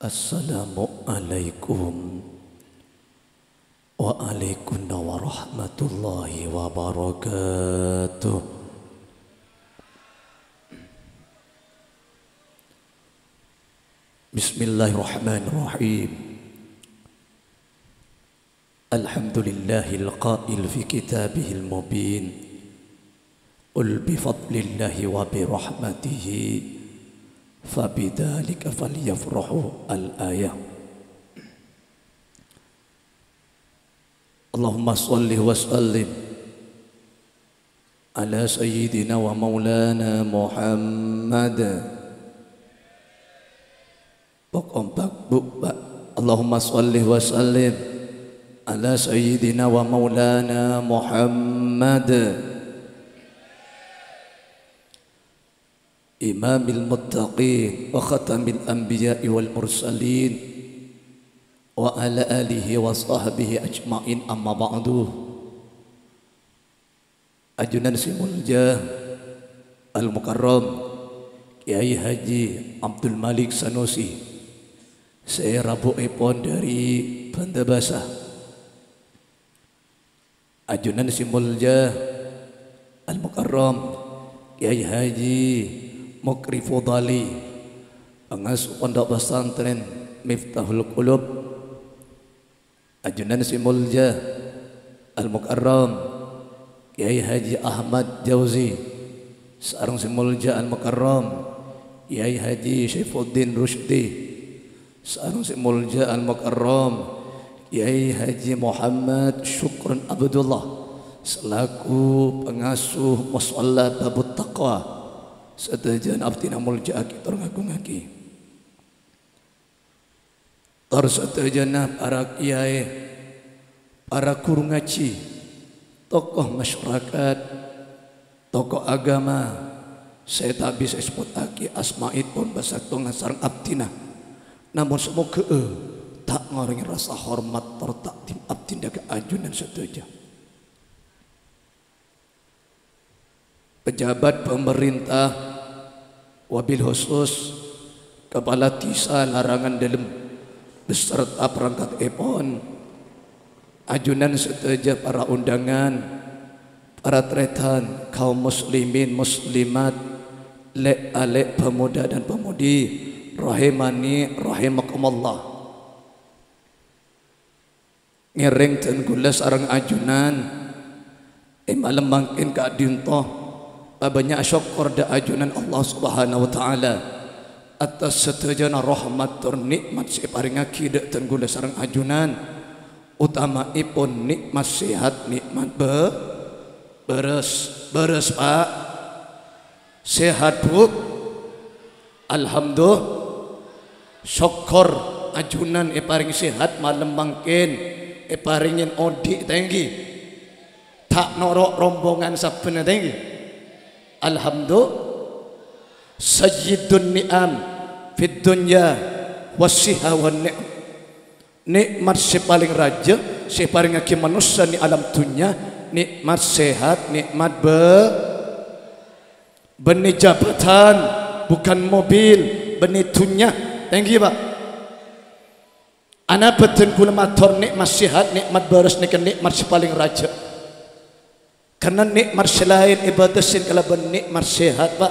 Assalamualaikum waalaikumsalam warahmatullahi wabarakatuh. Bismillahirrahmanirrahim. Alhamdulillahil qail fi kitabihil mubin. Qul bifadlillahi wa birahmatihi فبذلك فليفرحوا الآية. اللهم صل وسلم على سيدنا ومولانا محمد. اللهم صل وسلم على سيدنا ومولانا محمد إمام المتقين وختم الأنبياء والمرسلين وعلى آله وصحبه أجمعين. أما بعد. Ajunan Simulja Al-Mukarram Kiai Haji Abdul Malik Sanusi, saya Rabu Epon dari Banda Basah. Ajunan Simulja Al-Mukarram Kiai Haji Mukri Fudali, pengasuh pondok pesantren Miftahul Qulub. Ajunan Simulja Al-Mukarram Kiai Haji Ahmad Jauzi, sarung Simulja Al-Mukarram Kiai Haji Syaifuddin Rushdi, sarung Simulja Al-Mukarram Kiai Haji Muhammad Syukrun Abdullah, selaku pengasuh Musalla Babut Taqwa sedajan abdina mulja aki terngaku-ngaki. Sedajan para kiai, para guru ngaji, tokoh masyarakat, tokoh agama, saya tak bisa sebut aki asma'ipun bahasa tonga sarang abdina. Namun semoga tak ngorengi rasa hormat tertakdim abdina ke ajunan sedajan. Pejabat pemerintah, wabil khusus Kepala Tisa Larangan Dalem beserta perangkat Epon, ajunan seteja para undangan, para tretan, kaum muslimin muslimat, lek-alek pemuda dan pemudi, rahimani rahimakumullah. Ngereng dan gula sarang ajunan malam mangkin ka dintoh banyak syukur da ajunan Allah Subhanahu wa taala atas setejana rahmat tur nikmat si paringaki da tenggula sareng ajunan, utama ipun nikmat sehat, nikmat beres Pak, sehat Bu, alhamdulillah, syukur ajunan paring sehat malam mangkin paringin odi tinggi tak norok rombongan saben tinggi. Alhamdulillah, sayyidun ni'am fid dunya wasiha wan ni'am. Nikmat si paling raja, si paling aki manusia ni alam dunia, nikmat sehat, nikmat benih jabatan, bukan mobil, benih dunia. Thank you Pak. Ana betul kula matur nikmat sehat, nikmat beres nikmat si paling raja. Karena nikmat selain ibadah sin kalau bernikmat sehat Pak,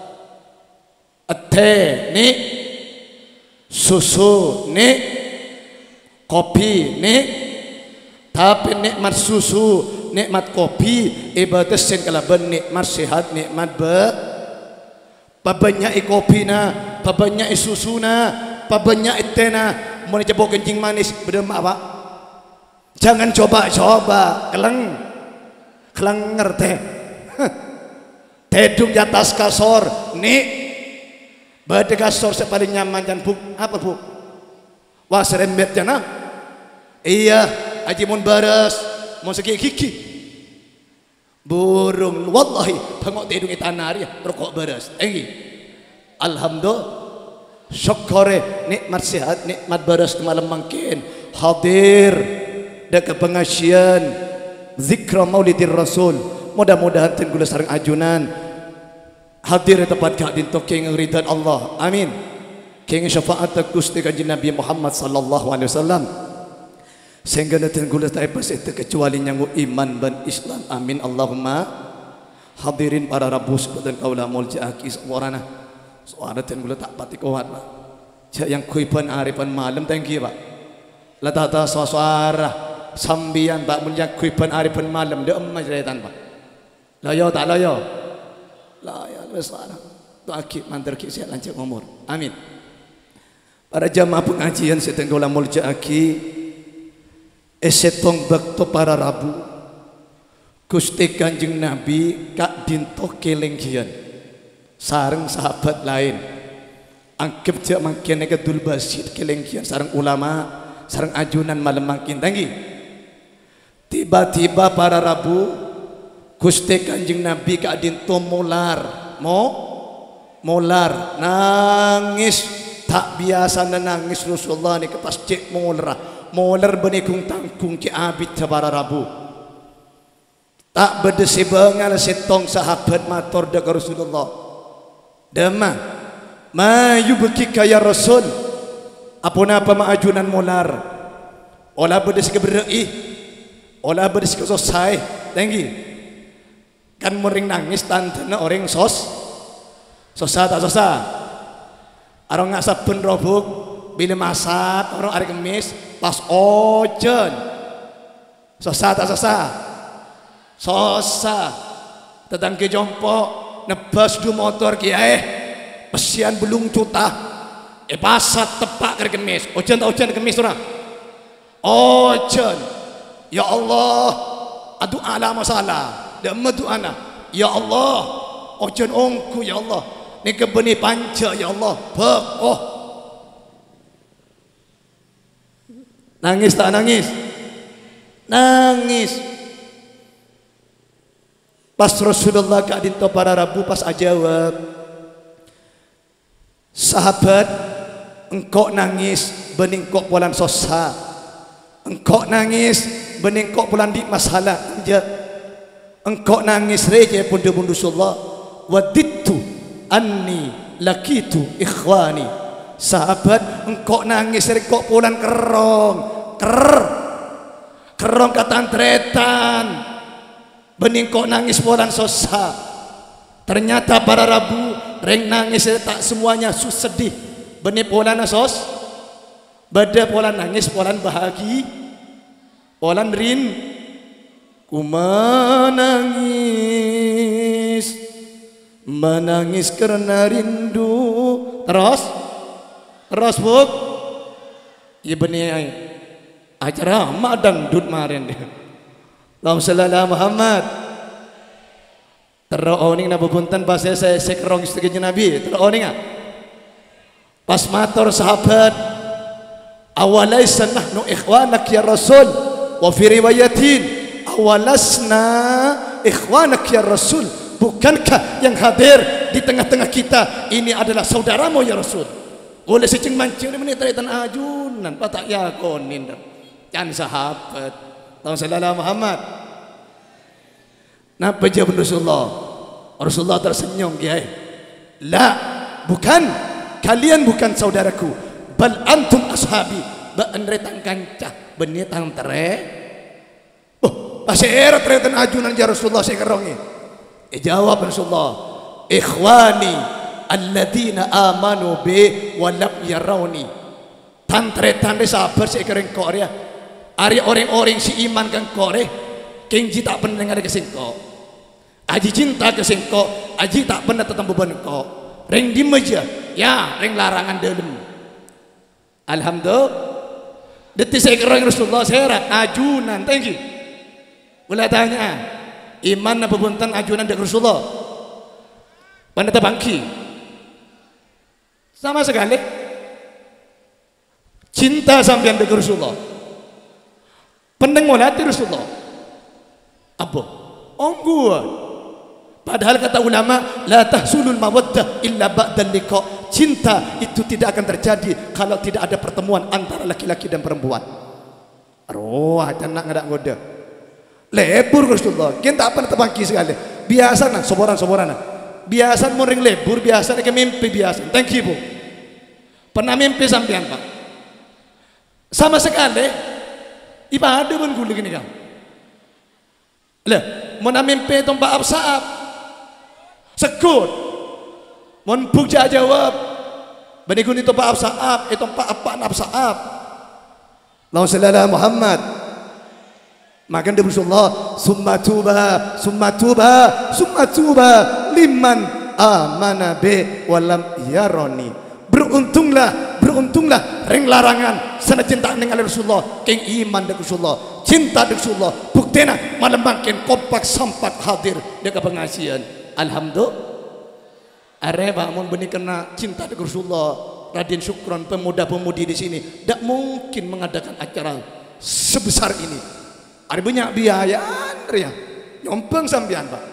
teh ni, susu ni, kopi ni, tapi nikmat susu, nikmat kopi, ibadah sin kalau bernikmat sehat, nikmat pabanyak kopi na, pabanyak susu na, pabanyak teh na, mau coba kencing manis berdemak Pak, jangan coba-coba, kelang ngerti tedung di atas kasur nih badai kasur sepaling nyaman dan Bu apa Bu wah serembet jana iya aji mun baras mun segi gigi burung wallahi pengok tedung itanari rokok baras alhamdulillah syukure nikmat sehat nikmat baras malam mangkin hadir dekat pengajian zikra maulidir rasul. Mudah-mudahan tenggula sareng ajunan hadir tepat kak din toking ridhan Allah, amin. King syafaat Gusti Kanjeng Nabi Muhammad sallallahu alaihi wasallam. Sehingga natin gula tayo pas ito kecuali nyangu iman dan Islam. Amin Allahumma. Hadirin para rabu sebutan kaulah muljaaki seorang natin gula tak pati kuat pak. Yang kuipan aripan malam thank you pak. Latata suara sambian pak mulia kuipan aripan malam dia emas jeritan pak. Layo tak layo. Layo besar. Tu akib mantar kisah lancar umur. Amin. Para jamaah pengajian setenggola muljaaki. Esetong bakto para rabu Gusti Kanjeng Nabi kak dinto kelengkian sareng sahabat lain angkep jak makin kedul basit kelengkian sareng ulama sareng ajunan malam makin tinggi. Tiba-tiba para rabu Gusti Kanjeng Nabi kak dinto molar nangis tak biasa nangis Rasulullah ni kepas cek molar benikung tangkung ki abid para rabu tak bedesi bengal setong sahabat mator dak Rasulullah dema mayu beki kaya Rasul apa maajunan molar olah bedesi keberei olah bedesi kesosai tinggi kan mering nangis tantana orang sosa tak sosa arong ngasap pun robuk bila masat orang hari kemis pas ojen sosa tak sosa tetang ke jompo nebas du motor kiai pesian belum cutah pasat tepak hari kemis ojen tak ojen kemis orang ojen ya Allah adu ala masalah dan madu ana ya Allah ojen ongku ya Allah ni kebeni panca ya Allah nangis tak nangis? Nangis. Pas Rasulullah kadinto para rabu pas ajawab. Sahabat, engkau nangis bening kok bulan sosa. Engkau nangis bening kok bulan di masalah anja. Engkau nangis reje pundu Rasulullah. Wadittu anni lakitu ikhwani. Sahabat, engkau nangis rekok pulang kerong katantretan bening kok nangis pulang sosa. Ternyata para rabu reng nangis tak semuanya sedih bening pulang sos bada pulang nangis pulang bahagi pulang rin ku menangis karena rindu terus buk iya benih acara madang dud marin Allahumma shalli ala Muhammad teroning na bubuntan pas saya sekerong istri Nabi teroning pas matur sahabat awalaysa nahnu ikhwanak ya Rasul wa fi riwayatin awalasna ikhwanak ya Rasul bukankah yang hadir di tengah-tengah kita ini adalah saudaramu ya Rasul. Oleh secing mancing ni menit taritan ajunan patak yakonin kan sahabat tahun sallallahu Muhammad napa jawab Rasulullah tersenyum kiai la bukan kalian bukan saudaraku bal antum ashabi beenretan kancah benitang tere pasera taritan ajunan ya Rasulullah sekerongi jawab Rasulullah ikhwani alladzina amanu bi wa lam yarawni tantretan sabar sekereng Korea ari orang-orang si iman kan Korea kenji tak pernah dengar kesengko aji cinta kesengko aji tak pernah tetap beban ko reng di meja ya reng larangan dalam alhamdulillah detik sekereng Rasulullah serat ajunan thank you boleh tanya iman apa buntan ajunan dari Rasulullah mana terbangki sama sekali cinta sampean dengan Rasulullah pendengar Rasulullah apa ongguan padahal kata ulama la tahsulul mawaddah illa ba'dal liqa cinta itu tidak akan terjadi kalau tidak ada pertemuan antara laki-laki dan perempuan roh nak ngadak ngoda lebur Rasulullah kita apa terbangki sekali biasa nah soboran biasa muring lebur biasa ke mimpi biasa thank you bu Pernah mimpi sampean Pak? Sama sekali ibadah pun gula gini kau. Lah, mana mimpi tompak absaab sekut. Mon puja jawab. Benikun itu pak absaab, itu pak apa absaab. Allahumma shalli ala Muhammad. Maka Rasulullah summa tuba liman amana be walam yaroni. Beruntunglah ring larangan sana cinta dengan Rasulullah, keng iman dengan Rasulullah, cinta dengan Rasulullah. Buktena malam makin kompak sampat hadir dekat pengajian. Alhamdulillah. Areba mun benih kena cinta dengan Rasulullah, Raden Syukron pemuda-pemudi di sini tidak mungkin mengadakan acara sebesar ini. Ada banyak biaya, ya. Nyompeng sampean Pak.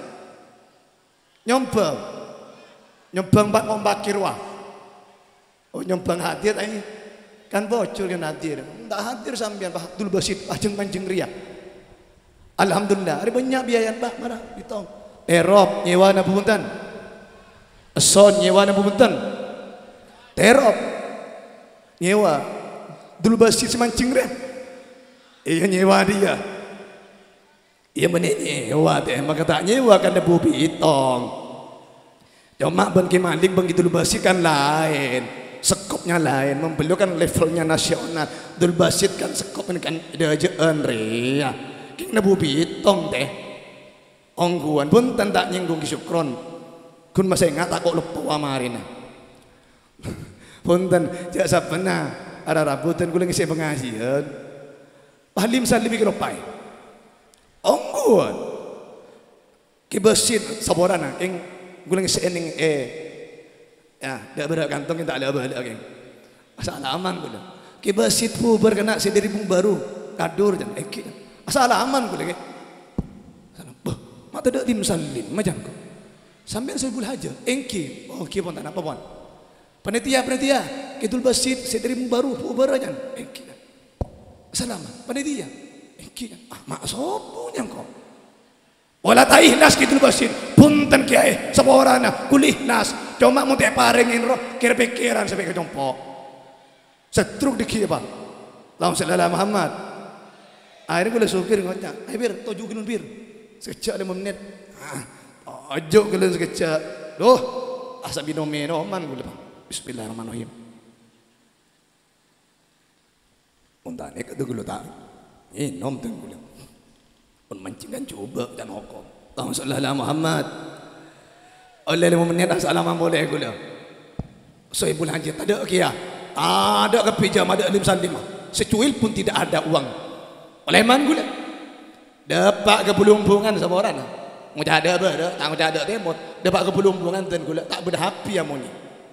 Nyompeng Pak ngombakir wah. Oh nyompeng hadir ini kan bocor yang hadir. Tak hadir sampean Pak Abdul Basit ajeng panjeng ria. Alhamdulillah, ada banyak biaya Pak, mana ditong. Erop nyewa na punten. Eson nyewa na punten. Terop nyewa Abdul Basit semancing ria. Iya nyewa dia. Iya menyewa teh maka tak nyewa kan debu bitong. Cuma ban Malik begitu Basit kan lain, sekopnya lain, membelikan levelnya nasional. Abdul Basit kan sekopnya kan dajaan ria. King debu bitong teh. Ongguan pun tak nyinggung Syukron. Kun masih ingat tak kok lupa amarin. Punten jak sapena ada rabutan kula ngisi pengajian. Halim salim iki lopai. Ongguan. Ki Basit saborana king kula ngisi ening ya dak berak kantong tak ada balik king. Asal aman kula. Ki Basit pu berkena sediri bung baru kadur jan ki. Asal aman kula ki. Salam. Bah, mak tak dim salim majan ko. Sampai sebul haja engki. Oh ki pun tak apa pun. Panitia Kidul Basit sediri bung baru pu berajan engki. Assalamualaikum panitia. Mak sopunya kok. Wala ta ihlas Kidul Basit. Punten kiai saborana kulih nas. Cuma mau teh parengin roh kira-pikiran sampai ke jompo. Setruk dikit Pak. Allahumma shalli ala Muhammad. Akhirnya gue supir ngocak. Ayo bir, tujuh kilon bir. Sekejap 5 menit. Ojo kalian sekejap. Loh, asal minuman gue lepas. Bismillahirrahmanirrahim. Muntah nek itu gue tak. Nom tuh gue. Pun mancingan coba dan hukum. Allahumma shalli ala Muhammad. Oleh 5 menit assalamualaikum boleh gue. Sohibul haji tak ada kia. Ada kepijam ada alim salim. Secuil pun tidak ada uang. Oleh man gue. Dapat kebulungan sama orang. Mau ada apa? Tak mau ada temot. Dapat kebulungan dan gue tak berhapi amoni.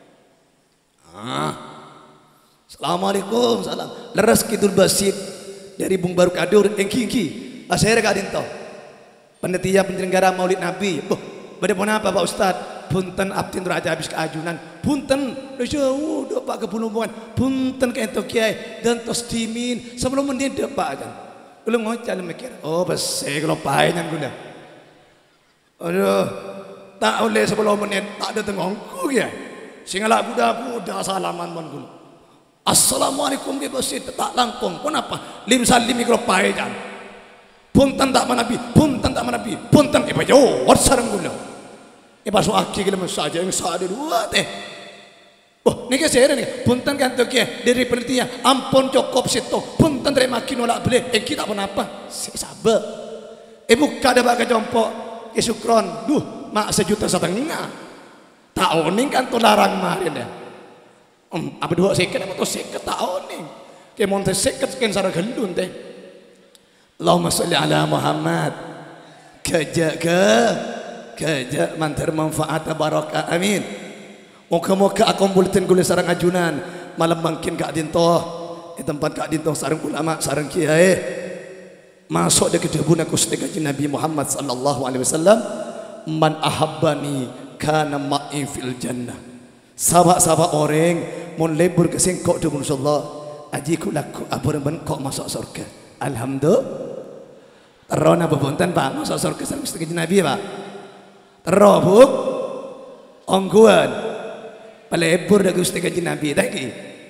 Assalamualaikum salam. Leras Kidul Basit dari Bung Baru Kadur engki. Asyara kadin to. Panitia penyelenggara Maulid Nabi. Bade pun apa Pak Ustad? Punten abtin raja habis keajunan. Punten jauh dapat kebulungan. Punten ke ento kiai dan tos timin sebelum menit dapat kan. Belum ngocal mikir. Oh besek kalau pahengan guna. Aduh, tak oleh sebelum menit tak ada tengongku ya. Singala budak salaman mon gula. Assalamualaikum ke Basit tak langkong. Pun apa? Lim salim mikro pahengan. Punten tak manabi, punten iba jawab sarang gula. Iba so aki gila saja yang sada dua teh. Oh, ni saya ni. Punten kan tu kia dari penelitian. Ampun cukup situ. Punten dari makin nolak beli. Kita pun apa? Sabar. Buka ada bagai jompo. Syukron. Duh, mak 1,5 juta. Tak oning kan tu larang marin ya. Apa 2 seket apa tu seket tak oning. Kaya monte seket sekian sarang gendun teh. Allahumma sholli ala Muhammad. Kejak mantar manfaat barakah amin. Moga-moga aku bulletin gula sarang ajunan malam bangkin kak dintoh di tempat kak dintoh sarang ulama sarang kiai masuk dia kedebun aku sedekah Nabi Muhammad sallallahu alaihi wasallam man ahabbani kana ma'i fil jannah. Sahabat-sahabat orang mun lebur ke singkok debun Allah aji ku laku apa ben kok masuk surga. Alhamdulillah. Terona bebonten Pak masuk surga sareng sedekah Nabi Pak. Terobuk ongguan pelebur dah Gusti Kanjeng Nabi lagi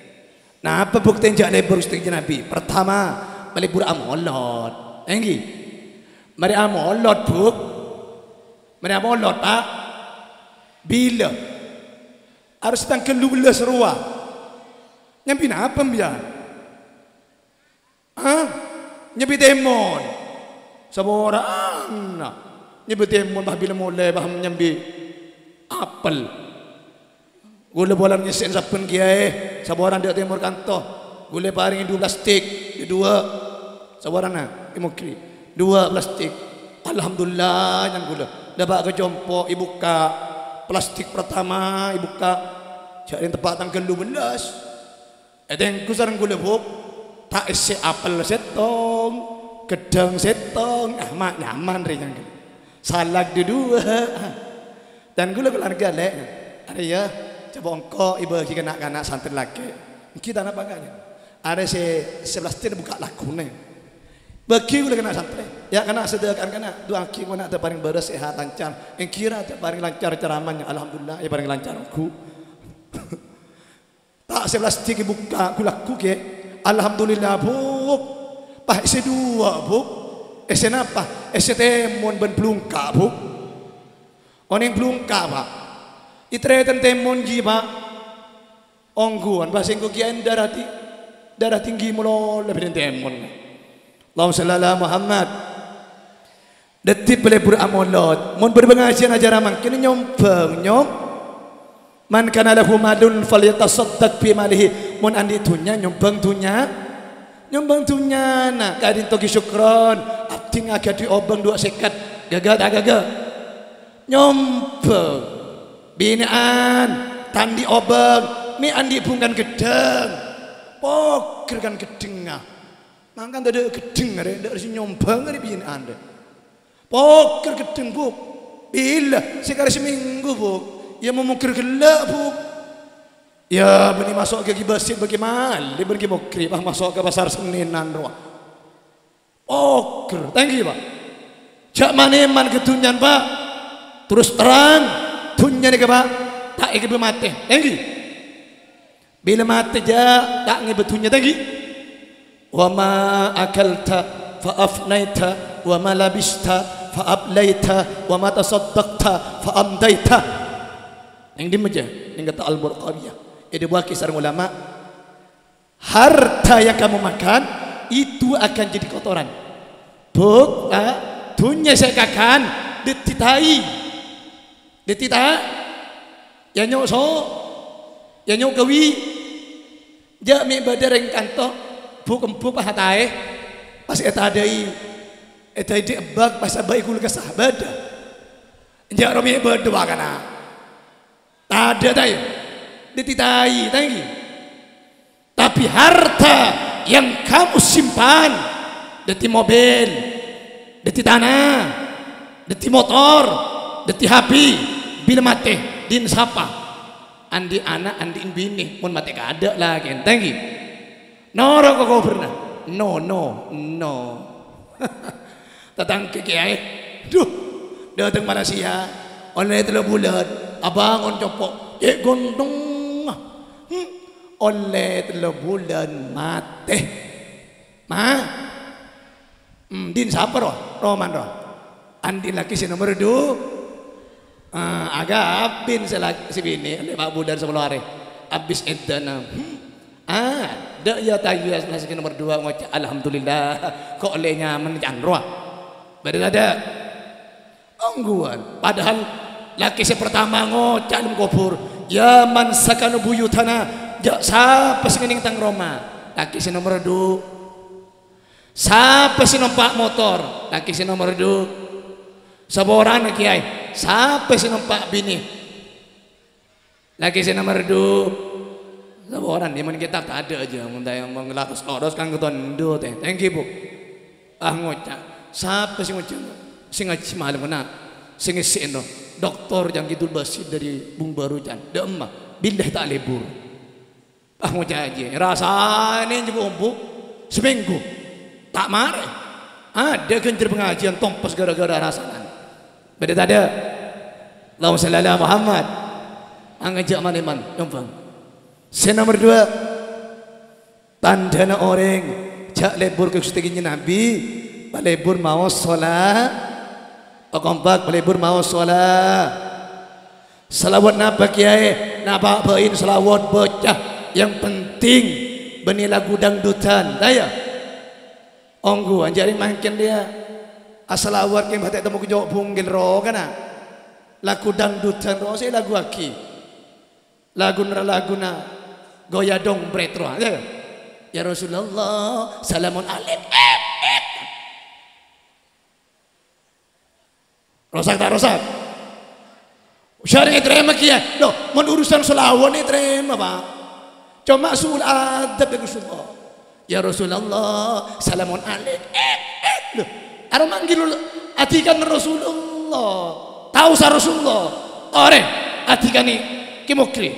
Nah, apa bukti yang lebur setengah Nabi? Pertama, melebur amolot. Enggi. Mari amolot buk. Mari amolot pak. Bila? Harus tangkel 12 ruah. Nyampi apa dia? Nyampi temon. Saboran. Nyampi temon bah bila mulai bah nyampi apel. Gula bolan nyesen sapen kiai. Saboran dia temur kanto. Gula paring 2 plastik, 2. Saboran na, imukri. 2 plastik. Alhamdulillah yang gula. Dapat ke jompo ibuka plastik pertama ibuka. Cari tempat tanggal 12. Etengku sareng gula buk. Tak isi apel setong, gedang setong. Mak nyaman re yang. Salak 2. Dan gula keluarga lek. Ada ya. Coba engkau ibu kita kanak-kanak santri laki. Kita nak banganya. Ada 11 buka laku ni. Bagi kita kena santri. Ya kena sedekah kena. Doa kita nak terparing beres sehat lancar. Yang kira terparing lancar ceramahnya. Alhamdulillah. Ya paling lancar aku. Tak 11 buka aku laku ke. Alhamdulillah buk. Pah isi 2 buk. Isi apa? Isi temon ben pelungka buk. Orang yang pelungka pak. Itretan temon jiba ongguan bahasa engko kian darah tinggi mulo lebih temon. Allahumma shalli ala Muhammad. Detik pelebur amolot mun berpengajian ajar amang kini nyompeng nyom man kana lahu malun falyatasaddaq bi malihi mun andi tunya nyompeng tunya nak kadin togi syukron abdi ngagadi obeng 2 sekat gagal tak gagal nyompeng binaan tandi obeng mi andi bungkan gedeng poker kan gedeng mangkan ada gedeng ada si nyombang ada binaan deh poker gedeng buk bila sekali seminggu buk ya memukir gelak buk ya beni masuk ke gibasit bagaimana dia pergi mukri pak masuk ke pasar Seninan roh poker thank you pak jak maneman ketunyan pak terus terang dunia ni pak tak ingin mati tinggi bila mati ja tak ingin betunya tinggi wa ma akalta fa afnaita wa ma labista fa ablaita wa ma tasaddaqta fa amdaita yang dimeja yang kata Al-Burqawiyah ini buah kisah ulama harta yang kamu makan itu akan jadi kotoran buk dunia saya kakan dititai Detita ya nyok so ya nyok gawi ja mi badareng kanto buk empuk pahatai pas eta deui eta di ebak pas abai kul sahabat ja romi berdua kana ada tay dititai tangi tapi harta yang kamu simpan deti mobil deti tanah deti motor deti HP bila mati din sapa andi anak andi bini mun mati kada lah kan tanggi noro kok pernah no tatang ke kiai duh datang Malaysia oleh 3 bulan abang on copok gondong oleh 3 bulan mati din sapa roman andi laki si nomor 2 agak abin si bini Pak Budan sebelum hari habis edana dak ya tayu nasi nomor 2 ngocak alhamdulillah kok olehnya menjanroa badan ada ongguan padahal laki si pertama ngocak dalam kubur ya man sakanu buyutana jak siapa sing ning tang Roma laki si nomor 2 siapa si numpak motor laki si nomor 2 saboran kiai siapa sih nampak bini lagi sih nomor 2 saboran di mana kita tak ada aja muntah yang mengelakus oros kan ketuan do teh thank you bu ngocak siapa sih ngocak sing ngaji malam mana sing ngisi no doktor yang gitu basit dari Bung Barujan dah emak bildah tak lebur ngocak aja rasanya jebuk bu seminggu tak marah ada kencur pengajian tompas gara-gara rasanya beda tak ada Allahumma shalli ala Muhammad angajak maneman jompang sen nomor 2 Tandana orang jak lebur ke kustiginya Nabi, balebur mau sholat, kompak balebur mau sholat. Salawat napa kiai, napa bain salawat bocah. Yang penting beni lagu dangdutan, daya. Onggu anjari makin dia. Asalawat yang batik temu kejauh punggil roh kana. Lagu dangdutan roh saya lagu aki. Lagu goya dong bretro. Ya Rasulullah, salamun alaik. Rosak tak rosak? Syariat terima kia. Loh, mun urusan selawat ni terima pak. Cuma sul adab dengan Rasulullah. Ya Rasulullah, salamun alaik. Loh, ada manggil atikan Rasulullah. Tahu sa Rasulullah. Ore, atikan ni kimukri.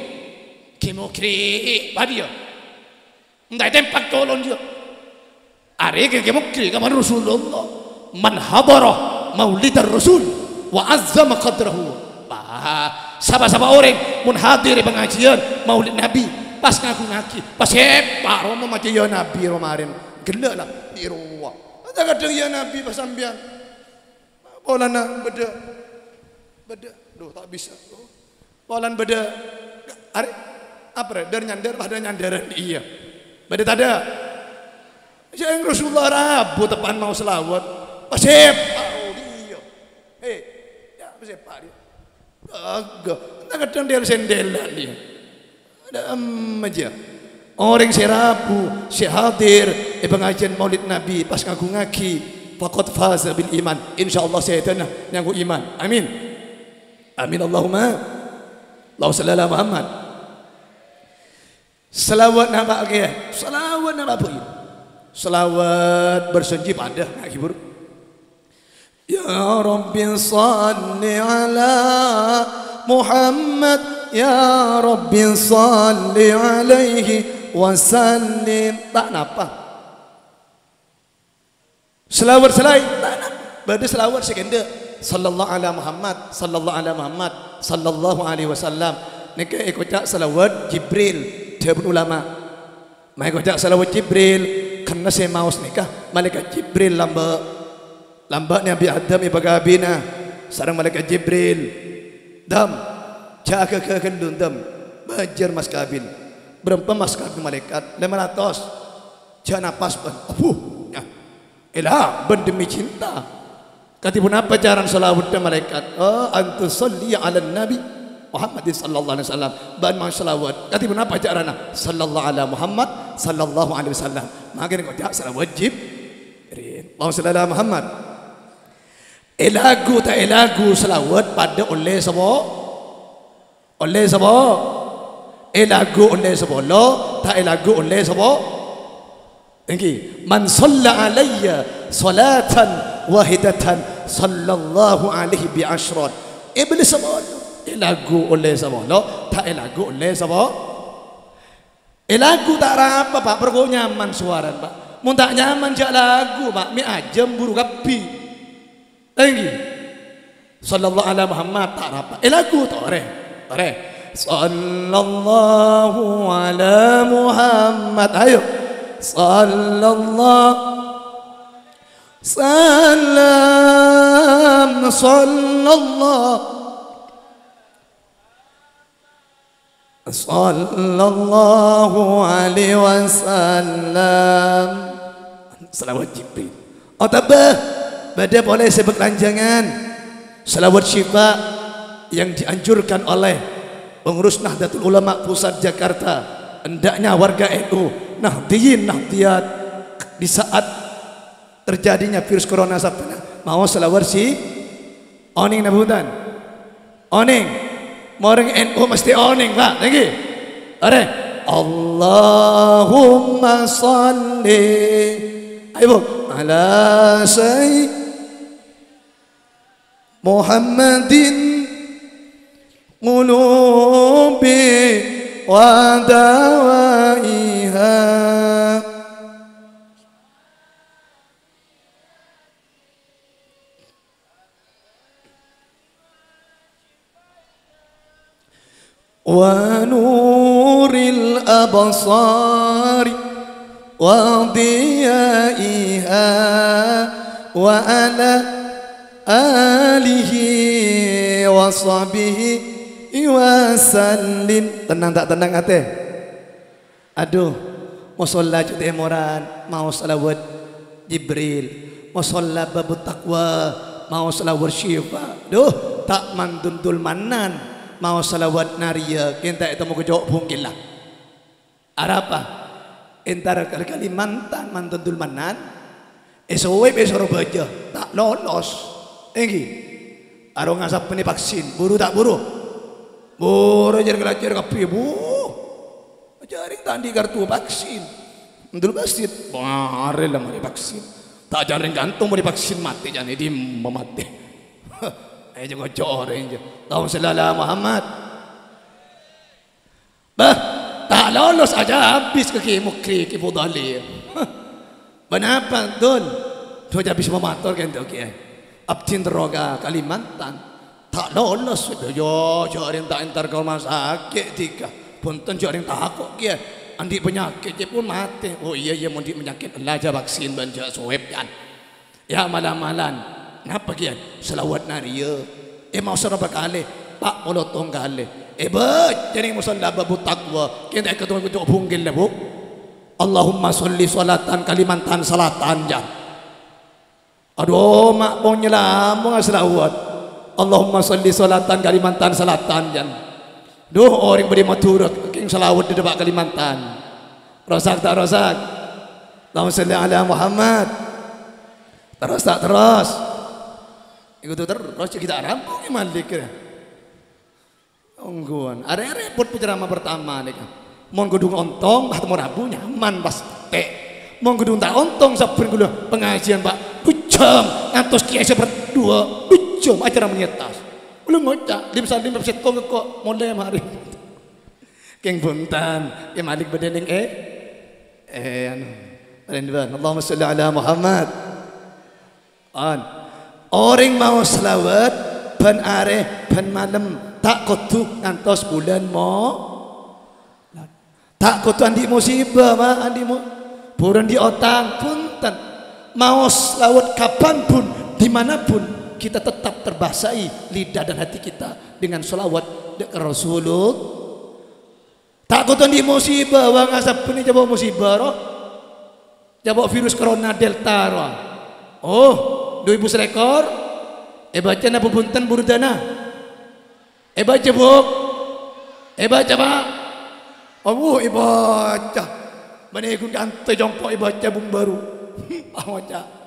Badia. Entah tempat tolong dia. Are ke kimukri kaman Rasulullah. Man hadara maulid ar-rasul wa azzama qadrahu. Sahabat-sahabat orang mun hadir pengajian maulid Nabi pas ngaku-ngaki pas hebat romo macam ya Nabi kemarin gelak lah di ruang ada kata ya Nabi pas sambian polana beda duh tak bisa polan beda are apa dari nyandar pada nyandaran iya beda tak ada yang Rasulullah Rabu tepan mau selawat pas hebat iya ya pas hebat dia agak kadang dia sendelan dia ada aja orang serabu hadir pengajian maulid Nabi pas ngaku ngaki faqad faza bil iman insyaallah saya tanah ngaku iman amin Allahumma sallallahu Muhammad selawat nama ke selawat nama apa ini selawat bersenjip ada hibur ya Rabbi salli ala Muhammad ya Rabbi salli alaihi wasallim tak napa selawat selain tak napa bada selawat sekenda sallallahu ala Muhammad sallallahu alaihi wasallam nek ikut selawat Jibril dia ulama mai ikut selawat Jibril kena saya maus nikah malaikat Jibril lambat Nabi Adam ibagabina sareng malaikat Jibril dam jaga ke kendun dam bajar mas kabin berapa mas kabin malaikat 500 jangan napas ban ya elah ben demi cinta katipun apa jaran salawat malaikat antus salli ala nabi Muhammad sallallahu alaihi wasallam ban ma salawat katipun apa jarana sallallahu ala Muhammad sallallahu alaihi wasallam makin kau jak salawat wajib Allahumma salli ala Muhammad elagu tak elagu selawat pada oleh semua elagu oleh semua lo tak elagu oleh semua ini man shalla alayya salatan wahidatan sallallahu alaihi bi ashrat iblis semua elagu oleh semua lo tak elagu oleh semua elagu tak apa pak pergo nyaman suara pak mun tak nyaman jak lagu pak mi ajam buru kapi lagi sallallahu ala Muhammad tak apa lagu tak ore sallallahu ala Muhammad ayo sallallahu alaihi wasallam selawat Jibril tabah pada boleh sebut ranjangan selawat syifa yang dianjurkan oleh pengurus Nahdlatul Ulama Pusat Jakarta hendaknya warga NU nahdiyat di saat terjadinya virus corona sabtana mau selawat si oning nabutan oning moreng NU mesti oning pak lagi are Allahumma salli ayo ala sayyid Muhammadin qulubi wa dawaiha wa nuril absari وضيائها وعلى آله وصحبه وسلم. Tenang tak tenang ate? Aduh, mau sholat juta moran, mau salawat Jibril, mau sholat babut takwa, mau salawat syifa. Duh, tak mandundul manan, mau salawat naria. Kita itu mau kejauh mungkin lah. Apa? Antara Kalimantan mandundul manan, esoweb esoro baja tak lolos. Enggi, arong ngasap ni vaksin, buru tak buru, buru jar kelajar kapi bu. Jaring tadi kartu vaksin, dulu masjid, mari lah mari vaksin. Tak jaring gantung mari vaksin mati jangan ini memati. Ayo juga jaring je. Tahu selala Muhammad. Bah, tak lolos aja habis ke kimukri kibudali. Benapa don? Tu habis memator kan tu kiai. Abtin roga Kalimantan tak lolos sudah yo jaring tak entar kau sakit tiga. Punten jaring takut kia andi penyakit je pun mati. Oh iya iya mundi penyakit Allah aja vaksin banja swab kan ya malam-malam ngapa kia selawat naria mau serba kali pak molotong kali bet jadi musalla babu takwa kita ketemu kutuk punggil lebu Allahumma sholli salatan Kalimantan salatan jan aduh mak mau nyelam mau selawat Allahumma sholli salatan Kalimantan salatan jan. Duh orang beri maturut king salawat di depan Kalimantan. Rosak tak rosak? Allahumma sholli ala Muhammad. Terus tak terus? Ikut terus kita rampung malik ya. Ongguan. Are repot penceramah pertama nih kan. Mon gedung ontong bah temu rabu nyaman pas teh. Mon gedung tak ontong sabun gula pengajian pak. Bucam ngantos kiai berdua. Bucam acara menyetas. Belum ngocak, lim salim bersetong kok model hari. Keng buntan, ya malik bedening anu. Allahumma sholli ala Muhammad. Orang mau selawat ban are ban malam tak kutu ngantos bulan mo. Tak kutu andi musibah mah andi mo. Buran di otang punten. Mau selawat kapanpun dimanapun kita tetap terbasahi lidah dan hati kita dengan sholawat ke Rasulullah. Takutan di musibah, wang asap ini coba musibah roh, coba virus corona delta roh. Oh, 2000 rekor. Baca na pubuntan burdana. Baca buk. Baca pak. Oh, baca. Menegun kantai jongkok baca bung baru. Baca.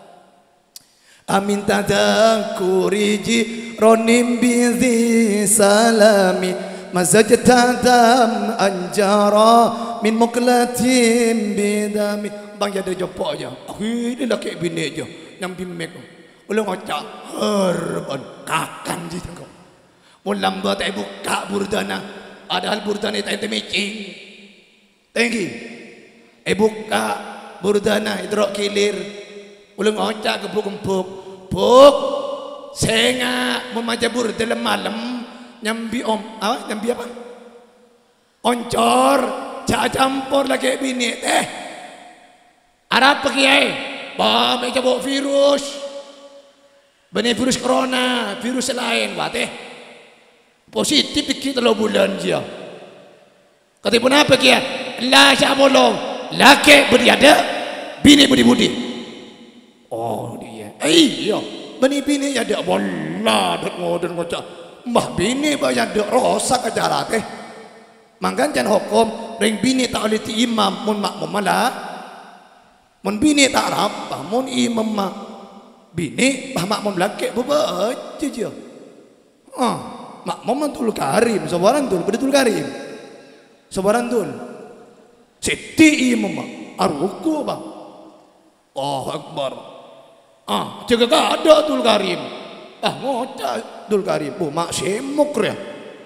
Amin tadakuriji ronim bizi salami mazajtadam anjara min muklatim bidami. Bang jadi jopok aja. Ini dah kayak bini aja. Nyambi mek. Ulang ngocak herban kakan gitu kok. Mulam buat ibu buka burdana. Padahal burdana itu ente micing. Tinggi. Buka burdana hidrok kilir. Ulang ngocak gebuk-gebuk. Buk senga memajabur dalam malam nyambi nyambi apa? Oncor cak campur lagi bini Arab apa kiai? Bah mereka bawa virus. Benih virus corona, virus lain wate. Positif kita lo bulan dia. Kata pun apa kiai? La syabolong. Laki beriada, bini budi-budi. Oh dia. Iya. Bini ada bola dan ngoden ngocak. Mbah bini banyak ada rosak acara teh. Mangkan jangan hukum ring bini tak oleh ti imam mun makmum malah. Mun bini tak rapah mun imam mak bini bah makmum laki baca je. Makmum tul karim sabaran tul betul karim. Sabaran tul. Siti imam mak aruku bah. Oh akbar. Jaga kada tul karim. Ngocak tul karim. Mak semuk ya.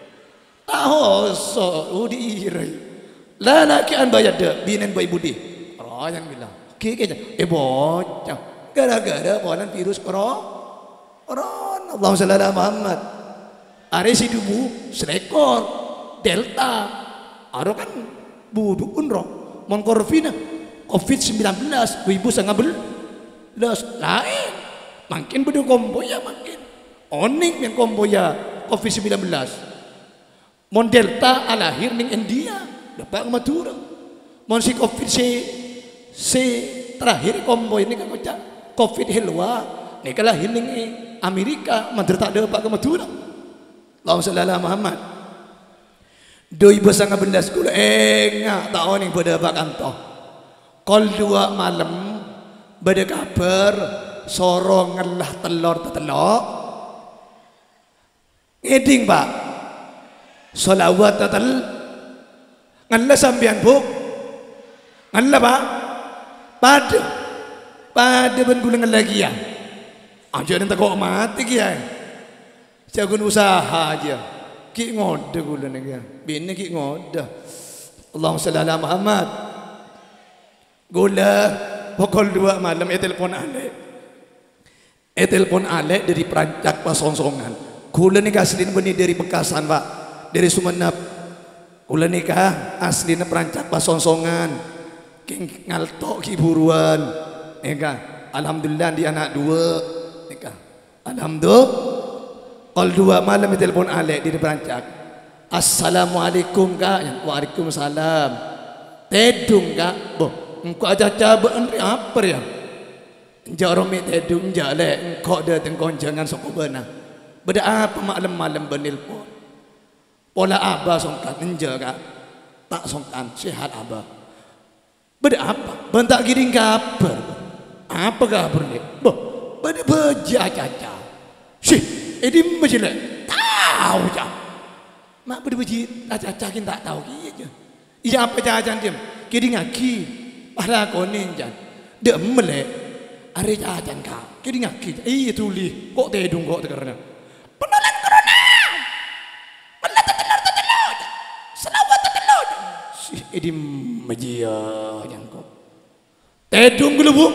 Tahu so udirai. Lalaki an bayar dah binen bayi budi. Orang bilang, kiki bocah. Gara-gara buanan virus corona. Allahumma shalli ala Muhammad. Are si dubu selekor delta. Aro kan budu unro mon korfina. COVID-19 2019 lain. Makin beda kombo ya makin. Oning yang kombo ya COVID-19. Mon Delta alahir ning India, dapat ke Madura. Mon si COVID si terakhir kombo ini kan kocak COVID helwa. Ni kalahir ning Amerika, Madura tak dapat ke Madura. Allahumma shalli ala Muhammad. 2019 kula enggak tak oning pada bak kantor. Kol 2 malam beda kabar sorong ngelah telur tetelok. Ngeding Pak. Solawat tetel ngelah sambian buk. Ngelah Pak. Pada ben kula ngelagi ya. Aja nanti kok mati ya. Jagun usaha aja. Ki ngode kula nih ya. Bini ki ngode. Allahumma shalli ala Muhammad. Gula pukul 2 malam telepon Ale. Telepon Ale dari Perancak Pasongsongan. Gula nikah asli benih dari Bekasan Pak. Dari Sumenep. Gula nikah asli Perancak Pasongsongan. King ngaltok ki buruan. Nikah. Alhamdulillah di anak 2. Nikah. Alhamdulillah. Kal 2 malam telepon Ale di Perancak. Assalamualaikum Kak. Waalaikumsalam. Tedung Kak. Boh, engkau aja coba apa ya? Jaromi tedung jale engkau datang konjangan sok bana. Beda apa malam-malam benilpon. Pola abah songkan enja Kak. Tak songkan sehat abah. Beda apa? Bentak giring kabar. Apa kabar ni? Boh, beda beja caca. Sih, ini majele. Tahu jam. Mak berbeji cacakin tak tahu gitu. Iya apa jajan dia? Kiri ngaki. Pada konin jan. Dia melek. Are jajan kak. Kiri ngaki. Iya tuli. Kok tedung kok tekarnya. Penolak corona. Melat telur. Selawat telur. Si ini majia yang kok. Tedung dulu bu.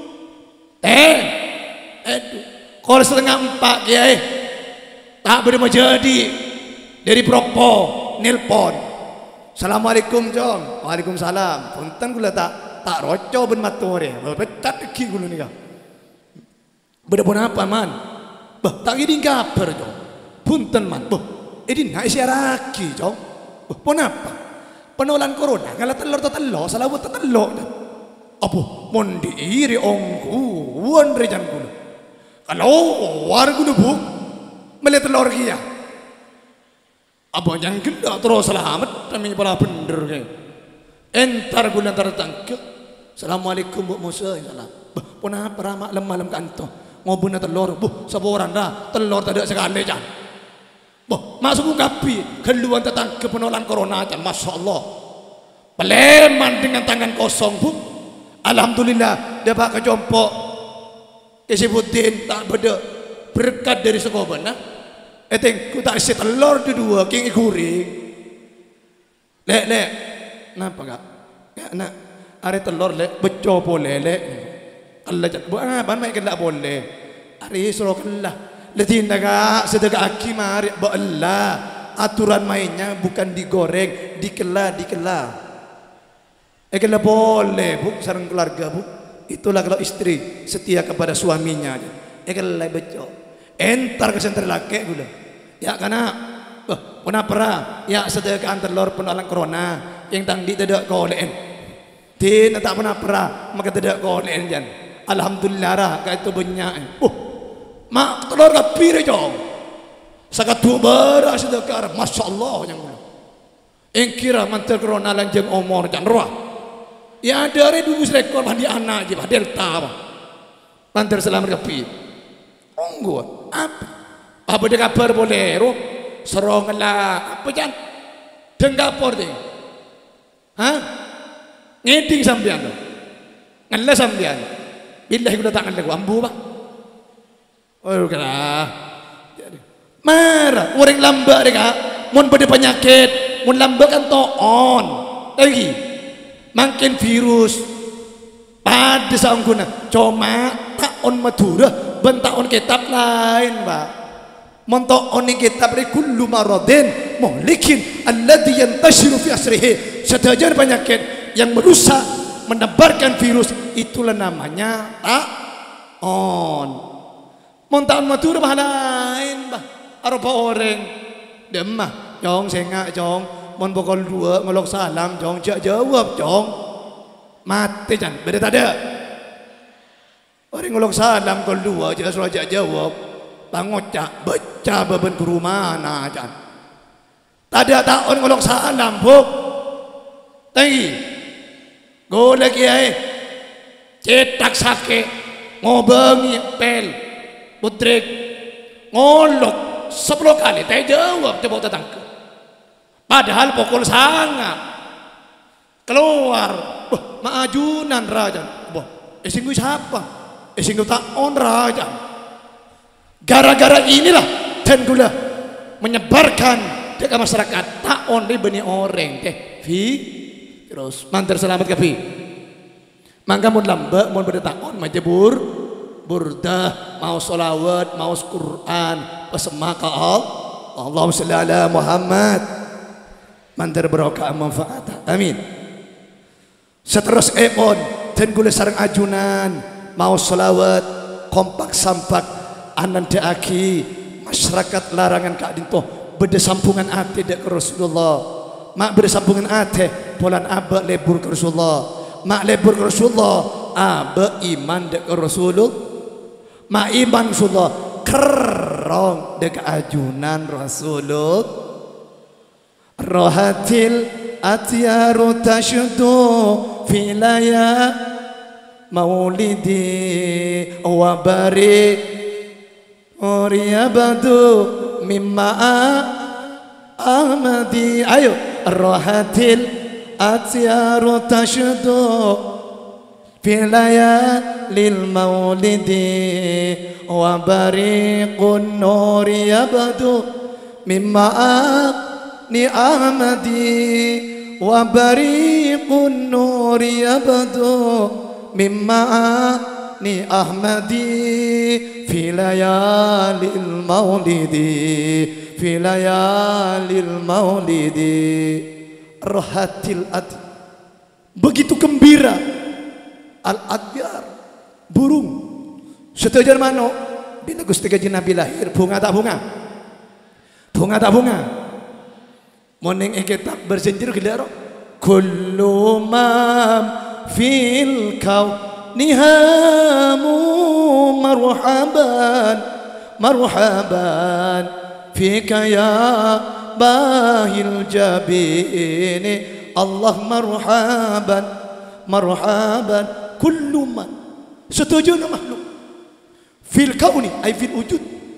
Aduh. Kalau setengah 4 kiai tak boleh jadi dari propo nelpon. Assalamualaikum Jong. Waalaikumsalam. Punten gula tak roco ben matore. Betat ki gula nika. Beda pun apa man? Bah tak gini kabar Jong. Punten man. Bah ini naik siaraki Jong. Bah pun apa? Penolan corona ngala telur salawat telur. Apa mon diiri ongguan rejan gula. Kalau warga nubuk melihat telur kia, abang yang gila terus selamat kami para bener ke. Entar gula entar tangkep. Assalamualaikum Bu Musa. Salam. Bah, pun apa malam-malam kanto ngobuna telur. Bu, saboran dah telur tak ada sekali jan. Bah, masuk kapi keluar tertangkep penolakan corona jan. Masya Allah. Peleman dengan tangan kosong Bu. Alhamdulillah dia pakai jompok. Kesibutin tak beda berkat dari sekolah nah. Ku tak isi telur tu 2 king guring. Lek. Napa Kak? Ya nak are telur lek beco boleh lek. Allah jak buat ban mai kelak boleh. Are suruh kellah. Letin Kak sedekah aki mari ba Allah. Aturan mainnya bukan digoreng, dikelah. Kelak boleh Bu sareng keluarga Bu. Itulah kalau istri setia kepada suaminya. Kalau beco, entar kesentri laki gula. Ya karena, pernah pernah. Ya sedekah telur penolakan corona yang tangdi tidak kolen. Tidak tak pernah maka tidak kolen jan. Alhamdulillah lah itu banyak. Mak telur kapir jong. Sakat dua bara sedekah. Masya Allah yang gula. Engkira mantel corona lanjeng omor jan roh. Ya dari dulu rekor di anak aja Delta apa. Mantar selamat kepi. Onggo apa dia kabar boleh roh serong lah apa jan denggapor deh. Hah? Ngeding sambian lo. Ngalah sambian. Billahi udah tak ngalah ambu Pak. Oh kena. Marah orang lambat mereka. Mun pada penyakit, mun lambat kan toon. Lagi. Makin virus pada sangguna cuma tak on Madura bentak on kitab lain Pak montok on kitab dari kullu maradin muhlikin alladhi yantashiru fi asrihi sedajan penyakit yang merusak menebarkan virus, itulah namanya ta'on. Mon ta'on matur bah lain bah. Arupa orang demah, jong sengak jong, mon pukul 2 ngelok salam jong, jak jawab jong. Mati jan, beda tak ada. Orang ngelok salam pukul 2 jak suruh jak jawab. Pangocak baca beban ke rumah na jan. Tak ada ta'on ngelok salam buk. Tangi. Go lagi ai. Cetak sake ngobengi pel. Putrik ngolok 10 kali tak jawab coba tetangga. Padahal pukul sangat keluar maajunan raja. Singgu siapa? Singgu ta'on raja. Gara-gara inilah dan gula menyebarkan dekat masyarakat ta'on di benih orang teh terus mantar selamat kapi. Mangga mun lamba mun beda ta'on majebur burdah, mau solawat, mau Quran, pesemak Allahumma sholli ala Muhammad. Mantar barokah manfaat. Amin. Seterus epon dan gula sarang ajunan, mau solawat, kompak sampak, anan deaki, masyarakat larangan kak dinto, beda sampungan ate dek Rasulullah. Mak beda sampungan ate, polan aba lebur ke Rasulullah. Mak lebur ke Rasulullah, aba iman dek Rasulullah. Ma iman Rasulullah kerong dekat ajunan Rasulullah. Rohatil atyaru tashdu filaya maulidi wa barik uriyabadu mimma ahmadi. Ayo rohatil atyaru tashdu filaya lil maulidi wa bariqun nuri yabdu mimma ni ahmadi wa bariqun nuri yabdu mimma ni ahmadi fi layalil maulidi fi layalil maulidi. Rahatil ati, begitu gembira al-adbyar, burung setujan mano bila Gusti Kanjeng Nabi lahir. Bunga tak bunga? Bunga tak bunga? Moning kitab bersenjir gelaro kullu mam fil kaunihamu marhaban marhaban fika ya bahil jabini Allah marhaban marhaban kullu man, setuju na makhluk fil kauni ay fil wujud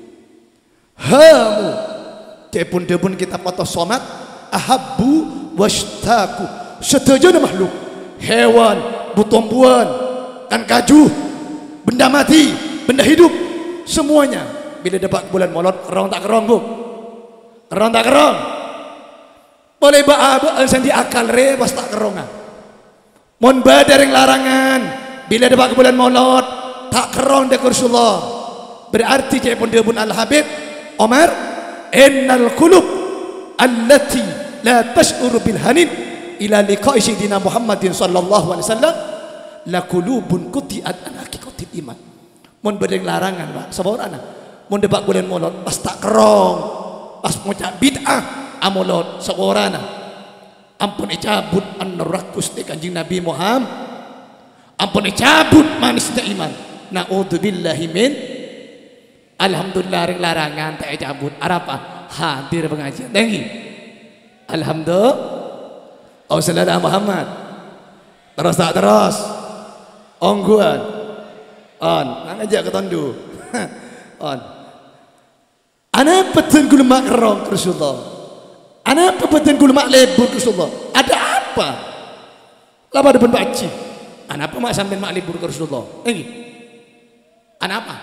hamu tepun kita foto somat ahabbu washtaku, setuju na makhluk hewan butumbuhan kan kaju benda mati benda hidup semuanya bila dapat bulan molot kerong tak kerong bu kerong tak kerong boleh ba'a sendi akal rebas tak kerongan mon badar yang larangan bila dapat bulan molot tak kerong dek Rasulullah. Berarti cek pun dia pun al-Habib Omar innal qulub allati la tash'uru bil hanin ila liqa'i sayyidina Muhammadin sallallahu alaihi wasallam la qulubun quti'at an haqiqatil iman. Mon badar yang larangan Pak saborana mon dapat bulan molot pas tak kerong pas ngucap bid'ah amolot saborana ampun cabut an-rakus di Kanjeng Nabi Muhammad, ampun cabut manisnya iman. Naudzubillahi min. Alhamdulillah ring larangan tak cabut arapa hadir pengajian tinggi. Alhamdulillah. Sallallahu Muhammad. Terus tak terus. Ongguan. On ngajak ke tondu. On. Ana peten gulu makrong Rasulullah. Ana peten gulu mak lebur Rasulullah. Ada apa? Lapa depan baci. Ana apa mak sampai mak lebur Rasulullah? Tinggi. Ana apa?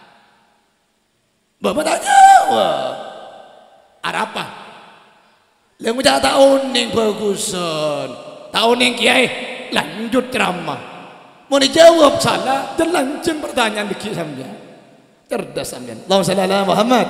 Bapak tak jawab. Ada apa? Yang ucap tahun yang bagusan, tahun yang kiai lanjut ceramah. Mau dijawab salah, dan lanceng pertanyaan dikit sambil. Cerdas sambil. Allahumma shalli ala Muhammad.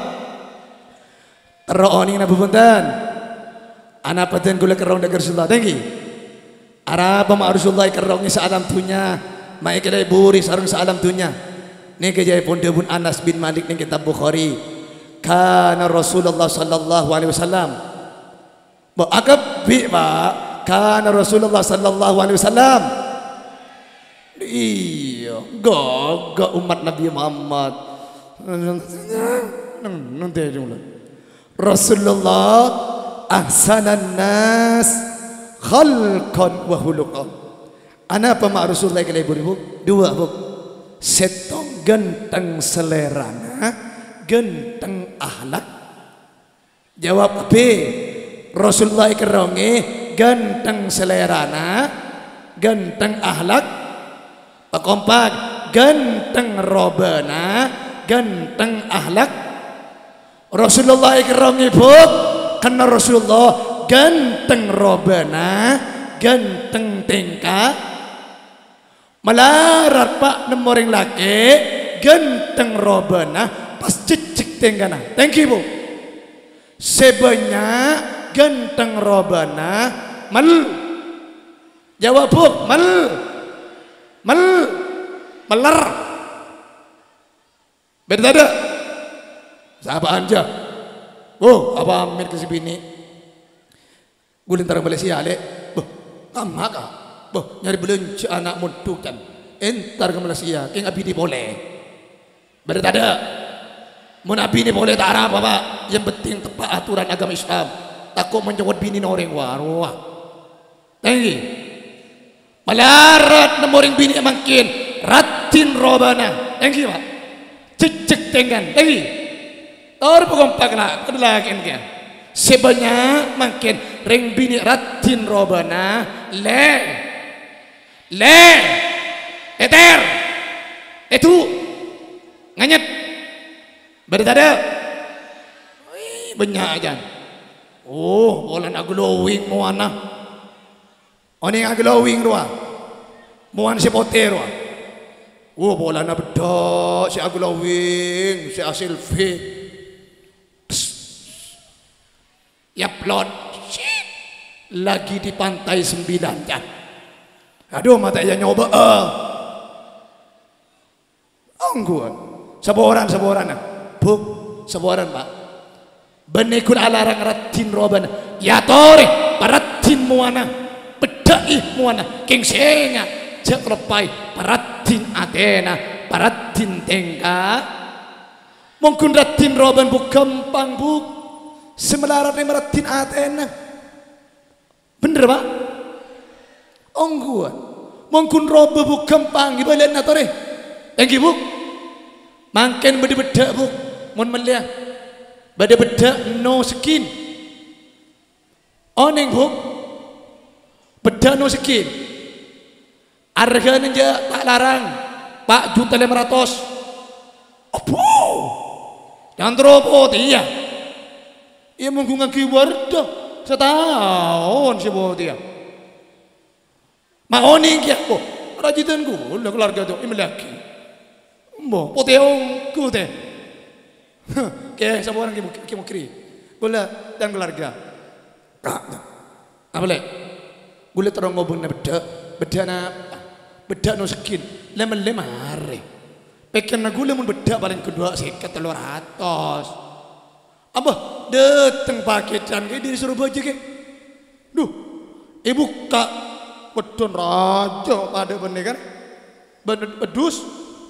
Terowongi nabi punten. Anak paten gula kerong degar Rasulullah tinggi. Araba ma Rasulullah kerong sa alam dunya, mai kedai buri sareng sa alam dunya. Ni kejai pun debun Anas bin Malik ni kitab Bukhari. Kana Rasulullah sallallahu alaihi wasallam. Ba akab bi ba kana Rasulullah sallallahu alaihi wasallam. Iya, gagak umat Nabi Muhammad. Nanti dulu. Rasulullah ahsanan nas khalqan wa khuluqan. Ana apa mak Rasulullah kali ibu? Dua bu. Setong genteng selerana, genteng ahlak. Jawab apa? Rasulullah keronge genteng selerana, genteng ahlak. Kompak genteng robana, genteng ahlak. Rasulullah keronge bu, karena Rasulullah genteng robana, genteng tingkah. Melarat pak nemoreng laki genteng robana pas cicik tenggana. Thank you bu. Sebanyak genteng robana mal. Jawab bu mal. Meler. Beda ada. Siapa anja? Oh, apa amir ke sini? Gulintar Malaysia ale. Boh, lama kah? Boh, nyari belanja anak muda kan. Entar ke Malaysia, king abi ni boleh. Beda ada. Mun abi ni boleh tak apa pak. Yang penting tepat aturan agama Islam. Takut menjawab bini orang warwah. Tinggi. Melarat nemoring bini makin ratin robana. Thank you pak. Cicik tenggan. Thank you. Tor pegompak nak. Kedua lagi kan. Sebanyak makin ring bini ratin robana. Le. Eter. Itu. Nganyet. Berada. Banyak aja. Oh, bola nak glowing muana. Oni yang glowing ruah, muan si poter ruah. Oh bola na bedak si glowing, si selfie. Ya plot, lagi di pantai 9 kan. Aduh mata yang nyoba. Angguan, saboran. Buk, saboran pak. Benekun alarang ratin roban. Ya tore, paratin muana. Bedai muana king senga jak lepai paratin Athena paratin tengka mungkin ratin roban bu gampang bu semelarat ni maratin Athena bener pak ongguan mungkin roba bu gampang gimana lihat natore thank you bu makin beda bu mun melihat beda no skin oneng bu beda no skin harganya aja tak larang Pak juta 500 apa jangan teropot iya ia menggungan keluarga setahun si bot dia mau nih kia oh rajitan ku udah keluarga tu ini lagi bo poteong ku teh ke semua orang kimu kiri gula dan keluarga apa leh gula terong ngobong na beda no skin lem hari pekan na gula mun beda paling kedua sekat 300 abah dateng paketan kayak diri suruh baju ke duh ibu kak bedon raja pada bener kan bedus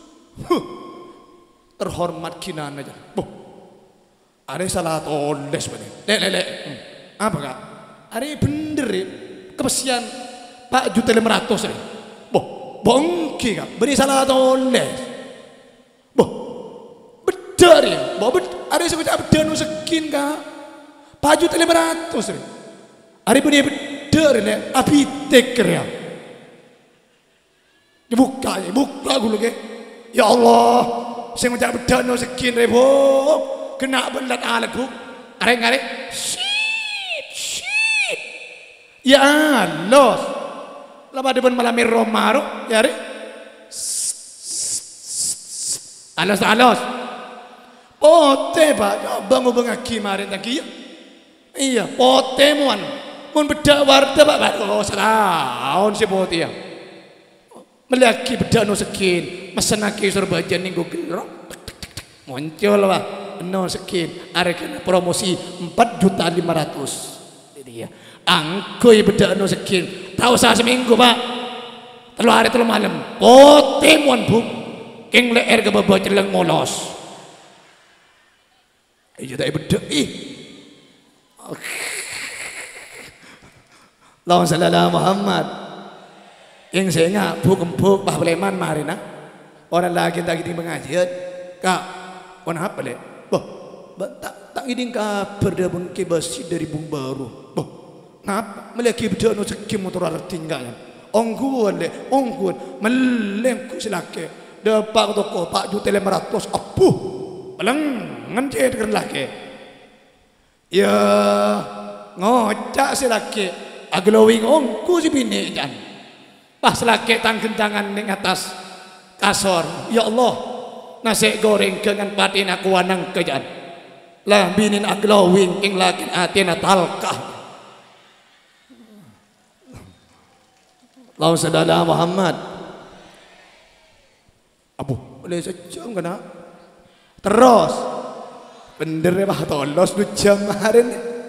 terhormat kinan aja boh ada salah toles bener lele apa kak ada bener ya kepesian Pak juta 500 ni. Boh, bongki kak. Beri salah toles. Boh, bedar ya. Boh, ada sebetulnya bedar no sekin kak. Pak juta 500 ni. Ada beri bedar ni. Api teker ya. Buka dulu ke. Ya Allah, saya macam bedar no sekin ni boh. Kena belat alat bu. Areng. Ya Allah, lama depan malamir romaro, ya re, alos, pote pak, coba ngubeng aki marin lagi ya, iya, pote muan, Mun bedak warta pak baru setahun si putih ya. Melaki bedak no sekin, mesenaki surbajan ning Google ro. Muncul pak no sekin, arekan promosi 4.500.000. Jadi ya, angkui bedak no sekin, tahu sah seminggu pak, telu hari telu malam, putih mon buk, king leer ke bawah celeng molos. Iya tak bedak ih. Allahumma shalli ala Muhammad. Yang saya ingat buk bah beleman mari nak orang lagi tak gini mengajian kak orang apa le boh tak gini kabar dia pun kebasi dari bung baru boh napa melaki bedak no sekim motor arti enggak kan ongguan melengku silake depak toko Pak Juta 500 apuh paling ngencet kan laki ya ngocak silake aglowing ongku si bini kan pas laki tanggen tangan ning atas kasor ya Allah nasi goreng dengan patin aku wanang kejan lah binin aglowing ing laki atina talkah Allahumma shalli ala Muhammad. Abu boleh sejam kena terus bener ya bah tolos 2 jam kemarin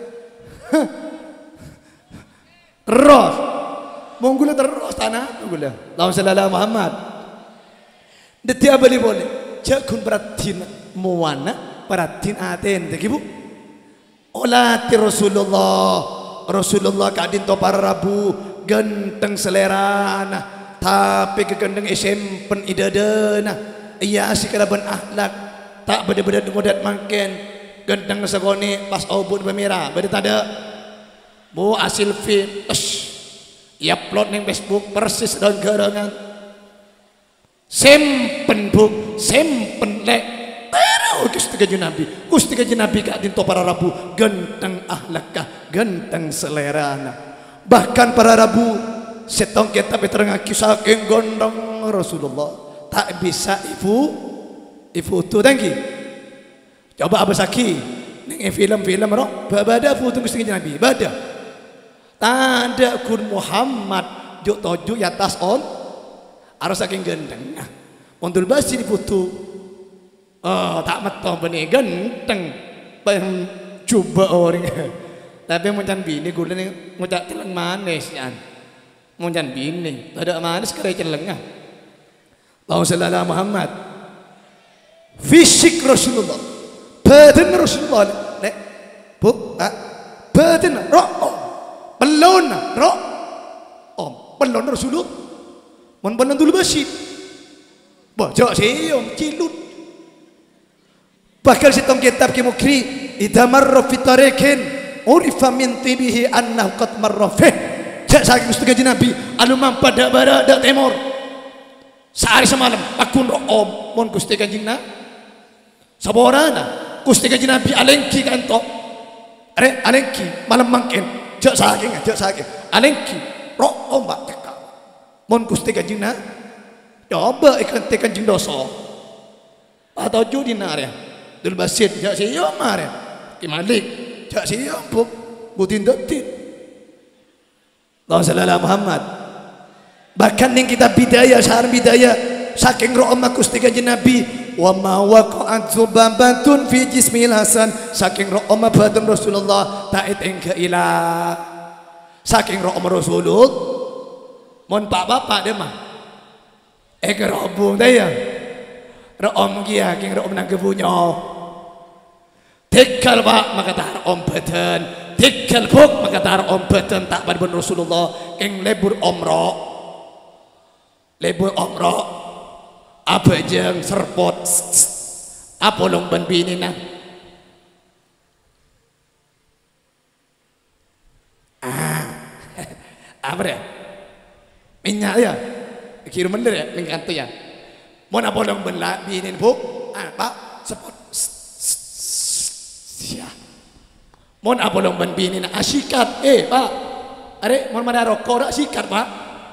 terus monggula terus tanah monggula Allahumma shalli ala Muhammad. Deti abali boleh jakun beratin muwana beratin aten tak ibu olati Rasulullah kadin to para rabu genteng selerana tapi kekendeng esempen idadana iya asikaraban akhlak tak beda-beda ngodat makin genteng segoni pas obud pemirah beda tada bu asil film ya upload ning Facebook persis dan garangan sempen bu sempen lek baru Gusti Kanjeng Nabi kak dinto para rabu genteng akhlakah genteng selerana bahkan para rabu setong kita beterangaki saking gondong Rasulullah tak bisa ibu tu tangki coba abasaki ning film-film ro babada foto Gusti Kanjeng Nabi bada tanda kun Muhammad juk toju ya tas on harus saking gendeng untuk basi di foto tak metong beni genteng pengen coba orang tapi muncan bini gula ni ngucap celeng manis ya muncan bini tak ada manis kaya celeng Allahumma shalli ala Muhammad. Fisik Rasulullah badan Rasulullah nek bu badan roh pelon roh pelon Rasulullah mon pelon dulu basi bajak siom cilut bahkan setong kitab kimukri idza marra fi tariqin urifa min tibihi annahu qad marra fi jak saking Gusti Kanjeng Nabi anu mampa dak barat dak timur sehari semalam akun roh mon Gusti Kanjeng Nabi saborana Gusti Kanjeng Nabi alengki kanto are alengki malam mangken jak saking alengki roh mbak teka mon Gusti Kanjeng Nabi coba ikan tekan jeng dosa atau judin area dul basit jak siyo mare ki malik jak siyo butin detit Allahumma shalli ala Muhammad. Bahkan yang kita bidaya sahar bidaya saking ro'omah Gusti Kanjeng Nabi wa ma waqa'at zubabatun fi jismil hasan saking ro'omah badan Rasulullah ta'it engke ilah saking ro'omah Rasulullah mon pak bapak dia mah gerobong daya ro'om kia king ro'om nang kebunya tikal pak maka tar om badan tikal buk maka tar om badan tak badan Rasulullah king lebur omro apa jeng serpot apa long ban bini na apa ya minyak ya kira bener ya mengkantu ya mau apa long ban bini bu pak serpot ya mau apa long ban bini na asikat pak are mau mana rokok dak sikat pak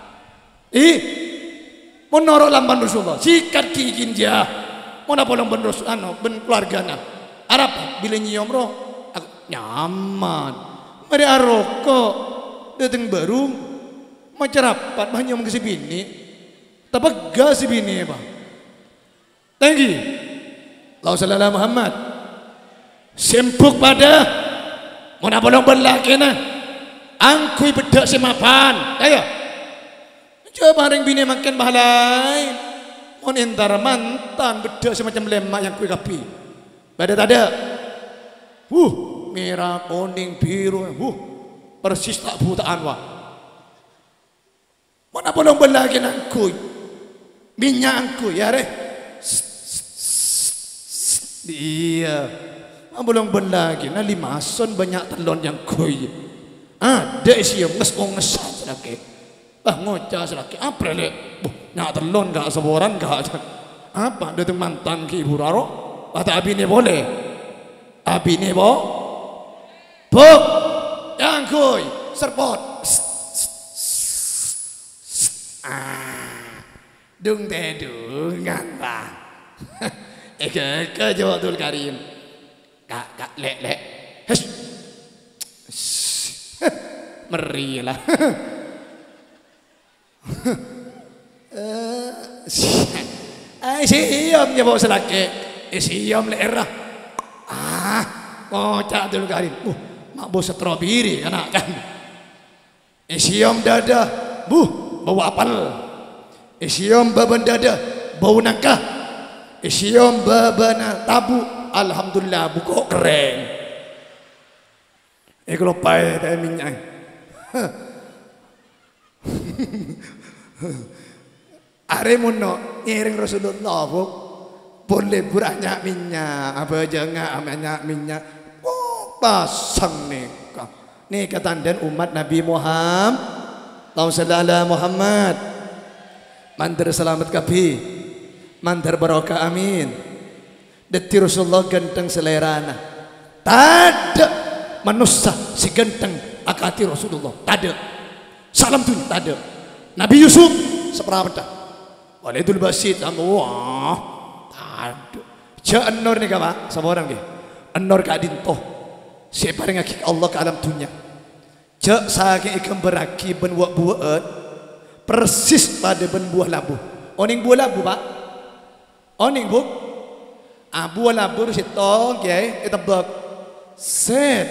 menoro lamban Rasulullah sikat kikin dia mau apa long ben Rasul ben keluarga na Arab bila nyium roh nyaman mari aroko datang baru macam rapat banyak ke si bini. Tapi gak si bini apa? Tinggi. Lau sallallahu Muhammad. Sempuk pada mau bolong berlaki na. Angkui bedak si mapan. Ayo. Coba ring bini makan bahalai. Mau entar mantan bedak semacam lemak yang kui kapi. Pada tada. Merah, kuning, biru. Persis tak butaan wah. Mana bolong berlagi nangkui. Minyak angkui ya re. Iya. Mana bolong berlagi. Nah 5 son banyak telon yang kui. Ada siap nges lagi. Ngocah selaki. Apa le? Nyak telon gak seboran gak. Apa datang mantan ke ibu raro? Kata abi ni boleh. Abi ni bo. Buk. Yang kui. Serpot. Dung teh dungan bah. Ke jawab Abdul Karim. Kak lek. Merilah. Siam je bawa selaki. Siam lerah. Kocak Abdul Karim. Mak bau stroberi anak kan. Siam dada. Bau apel. Siam baban dada. Bau nangka. Siam babana tabu. Alhamdulillah buku keren. Kalau payah tak minyak. Aremuno ngiring Rasulullah boleh banyak minyak apa jangan banyak minyak pasang nikah tandan umat Nabi Muhammad sallallahu Muhammad mandar selamat kapi mandar barokah amin deti Rasulullah ganteng selerana tada manusia si ganteng akati Rasulullah tada salam tu tada Nabi Yusuf seperapa Walidul Basit sama wah tadu ja enor ni kapa sama orang dia enor ka dinto siapa yang ngaki Allah ke alam dunia ja saking ikan beraki ben buat persis pada ben buah labu oning buah labu pak oning bu buah labu tu situ kiai tebak set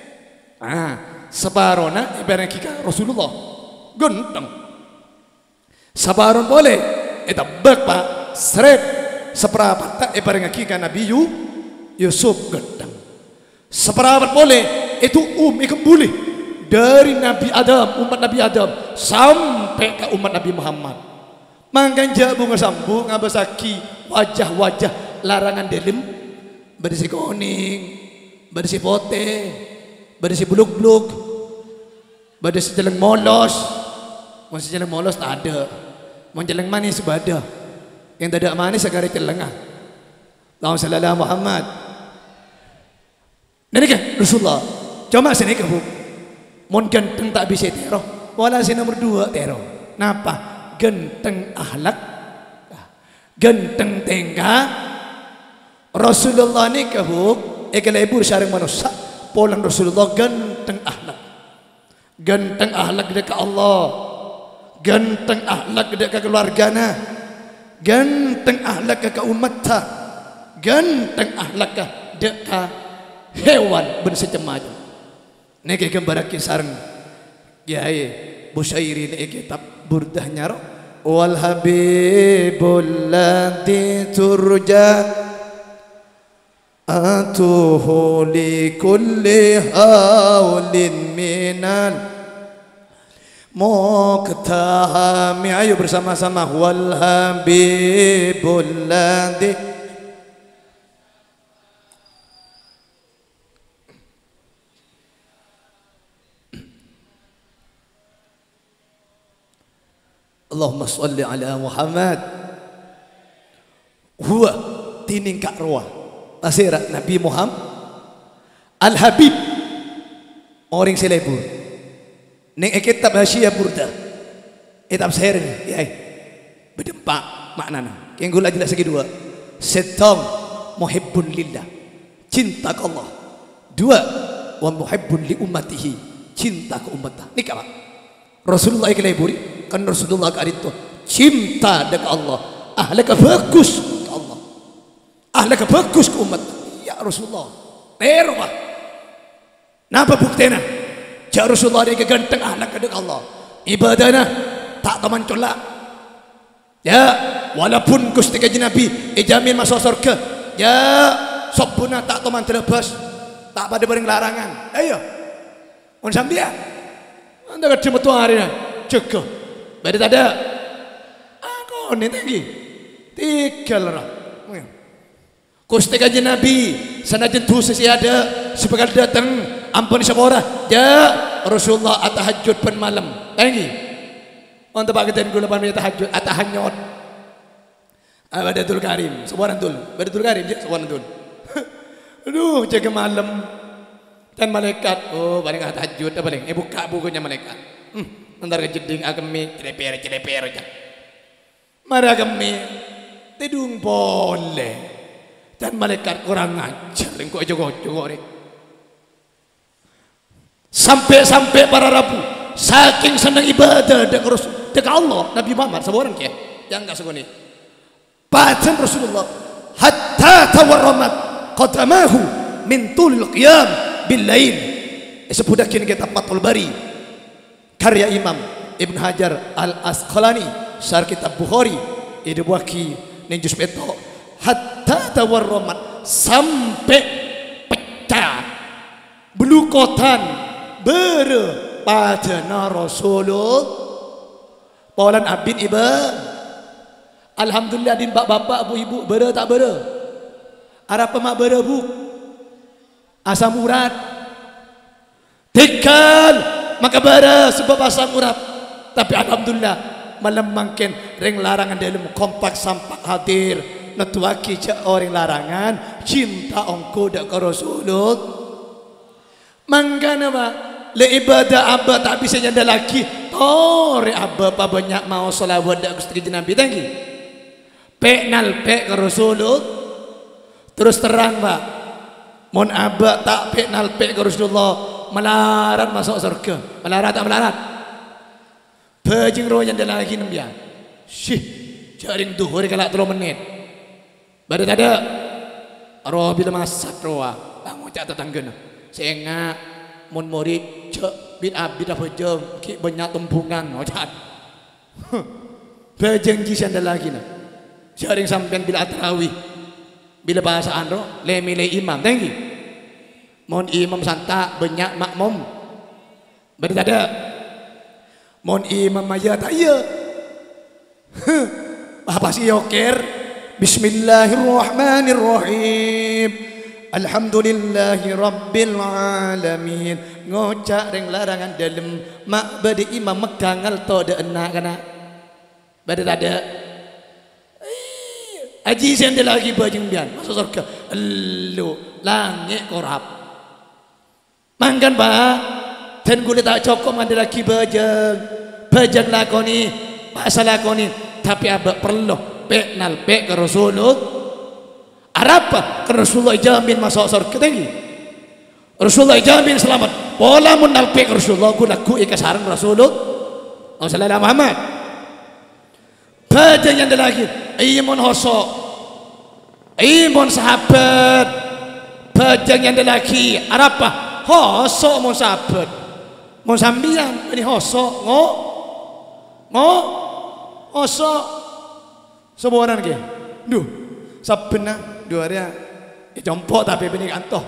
sebarona ibarat kita Rasulullah genteng sabaron boleh tebak pak seret seperapat tak ibarat kita Nabi Yusuf genteng seperapat boleh itu ikan boleh dari Nabi Adam umat Nabi Adam sampai ke umat Nabi Muhammad mangkanja bunga sambung ngabasaki wajah-wajah larangan delim berisi kuning berisi putih berisi buluk-buluk berisi jeleng molos masih jeleng molos tak ada mau jeleng manis ada yang tak ada manis segera celengah Allahumma salli ala Muhammad ini kan Rasulullah cuma sini ke bu mau ganteng tak bisa teror wala si nomor 2 teror kenapa ganteng ahlak ganteng tengga Rasulullah ni ke bu lebur syaring manusia polang Rasulullah ganteng ahlak dekat Allah ganteng ahlak dekat keluargana ganteng ahlak dekat umatnya ganteng ahlak dekat hewan bersecemacam ini gambar kisah kiai Busyairi ini kitab burdahnya wal habibul ladzi turja atuhu li kulli haulin minan muqtahami ayo bersama-sama wal habibul ladzi Allahumma salli ala Muhammad huwa tining kak ruah asirat Nabi Muhammad Al-Habib orang selebur ning kitab Hasyiyah Burdah kitab syair ni ya berdempak maknana yang gula jelas lagi 2 setong muhibbun lillah cinta ke Allah 2 wa muhibbun li ummatihi cinta ke umat. Nikah Pak. Rasulullah ikhlas buri kan Rasulullah ke itu cinta dengan Allah. Ahlaka bagus ke Allah. Ahlaka bagus ke umat. Ya Rasulullah. Pero Pak. Napa buktinya? Ja Rasulullah dia ganteng ahlak dengan Allah. Ibadahnya tak teman colak. Ya, walaupun Gusti Kanjeng Nabi jamin masuk surga. Ya, sobuna tak teman terlepas. Tak pada bareng larangan. Ayo. On sambia. Anda kerja metu hari na. Jaga. Beda tak ada. Aku ni tinggi. Tiga lara. Gusti Kanjeng Nabi sanajan dosa si ada sebagai datang ampun sabora. Ya, Rasulullah atahajud pen malam. Tinggi. Untuk bagian gula pan tahajud atahanyot. Badatul Karim, sebuah tul. Badatul Karim je sebuah tul. Aduh, jaga malam. Dan malaikat, oh paling tahajud apa paling? Buka bukunya malaikat. Ntar kejeding agami celeper aja. Mari agami tidung boleh. Dan malaikat kurang ajar, engkau jogo-jogo ni. Sampai para rabu, saking senang ibadah dengan Rasul, dengan Allah, Nabi Muhammad seorang ke, yang enggak segini. Bacan Rasulullah, hatta tawarramat qadamahu min tulil qiyam bil lail. Sebudah kini kita Fathul Bari, karya Imam Ibn Hajar Al Asqalani, syarah kitab Bukhari, ini buaki ninjus peto, hatta tawarramat sampai pecah belukotan pada Rasulullah Paulan abid iba. Alhamdulillah din bapak bu ibu bere tak bere. Arab pemak bere bu. Asam urat. Tikal maka bere sebab asam urat. Tapi alhamdulillah malam mangken ring larangan dalam kompak sampak hadir. Natuaki cak orang larangan cinta ongko dak ke Rasulullah. Mangkana ba le ibadah abah tak bisa nyanda lagi. Tore abah pa banyak mau selawat dak Gusti Kanjeng Nabi tanggi. Pek nal pek ke Rasulullah. Terus terang ba. Mon abah tak pek nal pek ke Rasulullah melarat masuk surga. Melarat tak melarat? Bajing roh nyanda lagi nembia. Syih jaring duhur kalak 3 menit. Bada tak ada. Roh bila masak roh bangun cak tetanggana. Sehingga mun murid cek bin abid apa jeng ki banyak tumpungan ocat. Bajeng ji sandal lagi na. Jaring sampean bila tarawih. Bila bahasaan roh le milih imam tanggi. Mun imam santa banyak makmum. Bada ada. Mun imam maya tak ya. Apa sih yoker? Bismillahirrahmanirrahim. Alhamdulillahi rabbil alamin. Ngocak ring larangan dalam mak bade imam megangal to de enak kana. Bade ada. Aji sende lagi bajing bian masuk surga. Elu langit korap. Mangkan ba dan gule tak cokok mandi lagi bajang lakoni pasal lakoni tapi abak perlu pek nal pek ke Rasulullah. Arapa ke Rasulullah jamin masuk surga tinggi. Rasulullah jamin selamat. Pola mun nal pek Rasulullah gunaku ikasarang Rasulullah. Sallallahu Muhammad. Bajang yang lagi imun hosok. Imun sahabat. Bajang yang lagi arapa hosok mun sahabat. Mun sambian ini hosok hosok sebuaran ke. Duh, sabena 2 hari jompok tapi benih kantoh.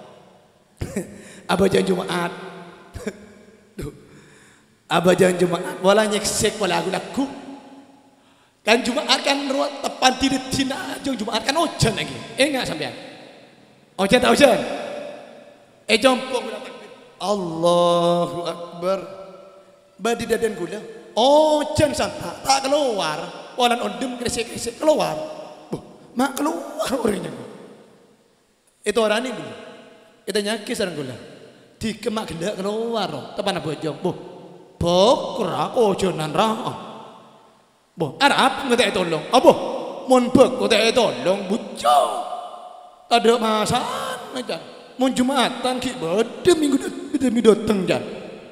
Abah jangan Jumaat. Duh. Abah jangan Jumaat. Wala nyeksek wala lagu. Kan Jumaat kan ruat tepan tirit tina jong Jumaat kan ojan lagi. Enggak sampean. Ojan tak ojan. Jompok Allahu Akbar. Badi dadan gula. Ojan santa tak keluar. Walan ondem kresek-kresek keluar. Mak keluar orangnya. Itu orang ini dulu. Kita nyakis orang gula. Di kemak gila keluar. Tepan apa jom. Bokra ojonan rah. Arab nggak tak tolong. Mon bek nggak tak tolong. Bucok. Tak ada masalah aja. Mon Jumatan ki bade minggu datang jan.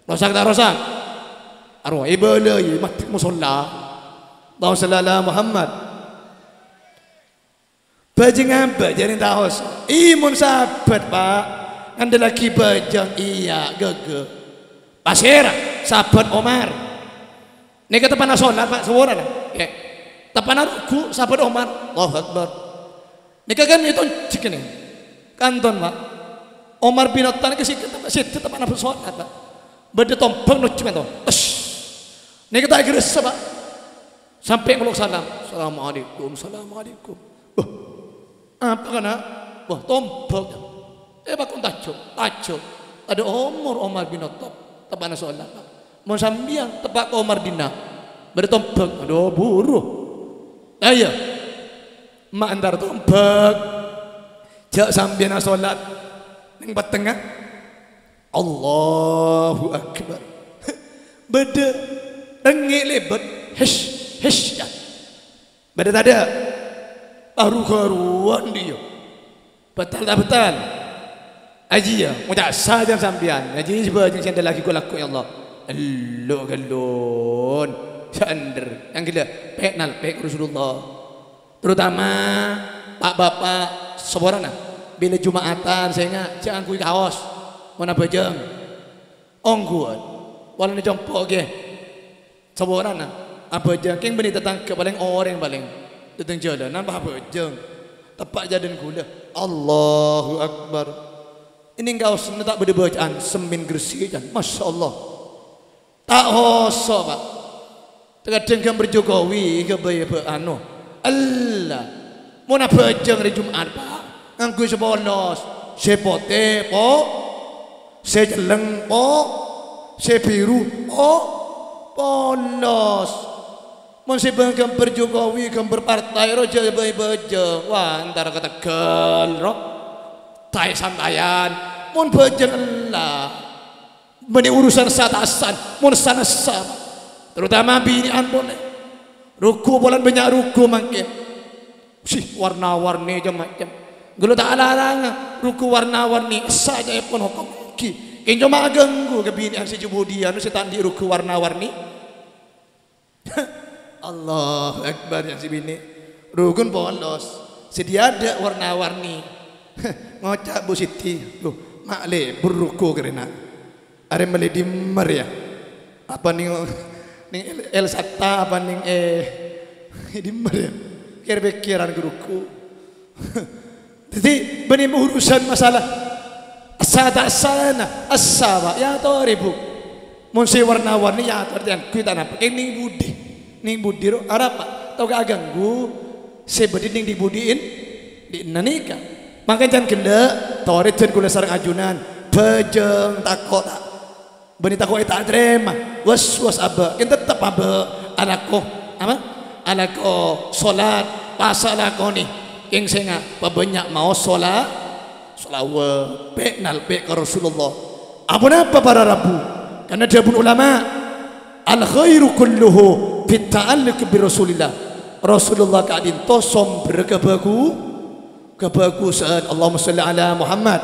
Rosak tak rosak? Arwah ibadah ya mati musalla. Allahumma shalli ala Muhammad. Bajing apa jadi tahu? Imun sahabat pak. Anda lagi bajang iya gege. Pasir sahabat Omar. Ini kata panah sholat pak semua lah. Tapana ruku sahabat Omar. Allahu Akbar. Ini kan itu cik ini. Kanton pak. Omar bin Khattab ke situ tapana sholat pak. Bade tompeng nucuk itu. Ini kita agres pak. Sampai meluk salam. Assalamualaikum. Assalamualaikum. Apa kena? Wah tompok. Bakun tajuk. Ada Omar bin Khattab. Tapana sholat. Mau sambian tepak Omar dina. Bertompok. Aduh buruh. Ayo. Mak antar tompok. Jak sambian sholat. Ning tengah. Allahu Akbar. Beda. Rengik lebat. Hish ya. Beda tak ada. Baru-baruan dia. Betul tak betul? Aji ya, mudah saja sambian. Aji sebagai yang lagi ku laku ya Allah. Elo galon, sander. Yang gila, penal pek Rasulullah. Terutama pak bapak seborana. Bila Jumatan saya jangan kui kaos. Mana bajang? Ongguan. Walau ni jompo ke. Seborana. Apa jang? Keng beni tetangga paling orang paling. Datang jalan, nampak apa jeng, tepak jalan gula. Allahu Akbar. Ini engkau sebenarnya tak beda bacaan semin Gresik kan, masya Allah. Tak hoso pak. Terkadang kan berjokowi ke bayar anu. Allah. Mau nak bajang hari Jumat pak. Angku sebolos, sepote po, sejeleng po, sebiru po, polos. Masih bangkang berjokowi, kan berpartai roja baja. Wah, antara kata gelrok, tay santayan, mun bajang Allah. Bani urusan satasan, mun sanasa. Terutama binian boleh. Ruku bulan banyak ruku makin. Sih warna-warni macam. Gula tak larang, ruku warna-warni saja pun hukum ki. Kenjo mak ganggu ke binian si jubudian, si tandi ruku warna-warni. Allah Akbar yang si bini rukun polos sedia ada warna-warni ngocak Bu Siti loh makle berruku kerana ada meli dimmer ya apa nih El Satta apa nih dimmer ya kira-kiran geruku jadi benih urusan masalah asana asaba ya tahu ribu munsi warna-warni ya tahu yang kita nampak ini budi ning budiro apa tau gak ganggu sebedi ning dibudiin di nanika maka jangan kenda toret dan kula sareng ajunan bejeng takut beni takut tak terima was aba kita tetap aba anakku apa anakku salat pasal aku nih yang saya banyak mau salat salawat penal pe ke Rasulullah apa para rabu karena dia pun ulama al khairu kulluhu bitta'alluq bi Rasulillah. Rasulullah kadin to somber kebagusan. Allahumma shalli ala Muhammad.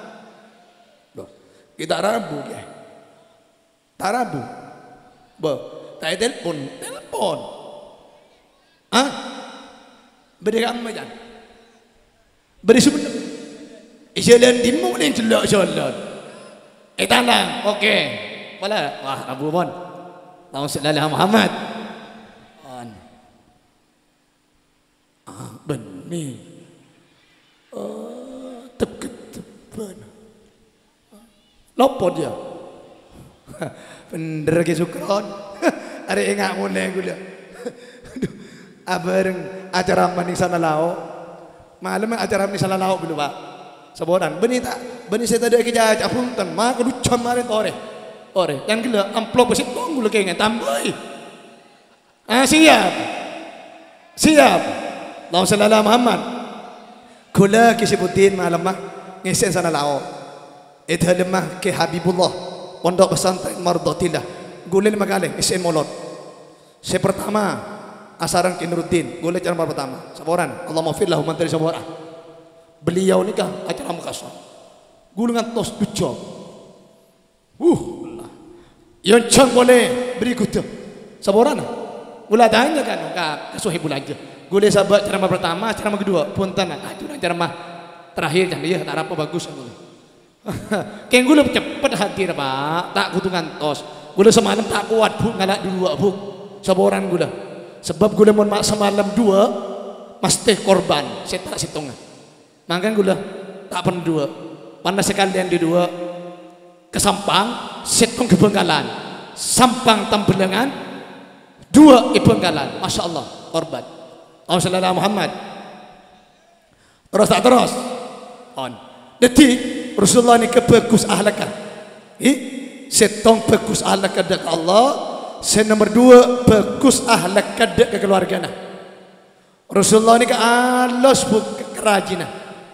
Kita rabu ya. Tak rabu. Tak telepon. Ah? Beri kamu jangan. Beri sebentar. Jalan dimu ni celak jalan. Tanang. Okey. Wala. Wah, Abu Mon. Allahumma shalli ala Muhammad. Benih tepat lopo dia bener ke sukron ada enggak mulai gula abareng acara maning sana lao malam acara maning sana lao dulu pak sebodan benih saya tadi kerja punten mak kudu camarin ore yang gila amplop besit tunggu lagi nggak tambahi siap Allahumma shalli ala Muhammad. Kula kisibutin malamah ngisen sana lao. Itu lemah ke Habibullah. Pondok pesantren Mardatillah. Gulil magaleng ngisen molot. Saya pertama asaran Kinuruddin. Gulil cara pertama. Saboran. Allahumma firlahu man tari saborah. Beliau nikah acara Makassar. Gulungan tos duco. Yang cang boleh berikut tu. Sabaran. Gula tanya kan, kasuhi bulan aja. Gula sahabat ceramah pertama, ceramah kedua, punten. Itu ceramah terakhir kan dia tak apa bagus aku. Keng gula cepet hadir Pak, tak kudu ngantos. Gula semalam tak kuat Bu, ngalak dulu Bu. Sabaran gula. Sebab gula mon mak semalam dua mesti korban, saya tak hitung. Mangkan gula tak pernah dua. Panas sekalian di dua ke Sampang, setong ke Bengkalan, Sampang Tambelangan, dua ke Bengkalan. Masya Allah, korban. Allahumma Muhammad. Terus tak terus. On. Jadi Rasulullah ni kebagus ahlakah. Setong bagus ahlakah dekat Allah. Sen nomor dua bagus ahlakah dekat keluarga nah. Rasulullah ni ke alos kerajinan.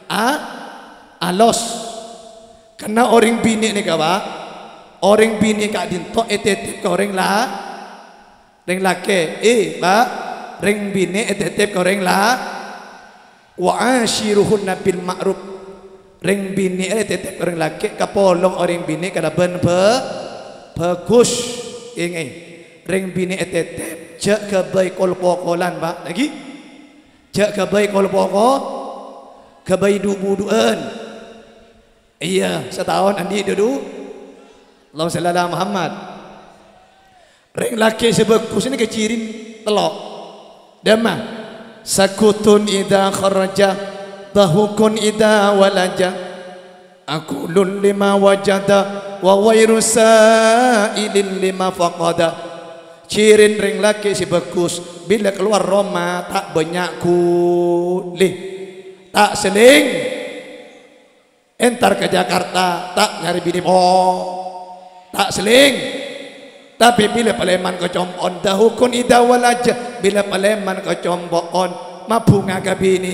Alos. Karena orang bini ni kawan, orang bini kak dinto etetip ke orang lah, orang laki, pak, orang bini etetip ke orang lah, wa ashiruhunna bil ma'ruf, orang bini etetip ke orang laki, kapolong orang bini kada ben bagus, ini, orang bini etetip, jak kebaik kol pokolan pak, lagi, jak kebaik kol pokok, kebaik dubu-duan. Iya, setahun andi dulu. Allahumma shalli ala Muhammad. Reng laki sebagus ini kecirin telok. Dama sakutun idza kharaja tahukun idza walaja. Aqulun lima wajada wa wairu sa'ilin lima faqada. Cirin reng laki sebagus bila keluar Roma tak banyak kulih. Tak seling entar ke Jakarta tak nyari bini tak seling tapi bila paleman ke compon dahukun idawal aja bila paleman ke compon mabunga ke bini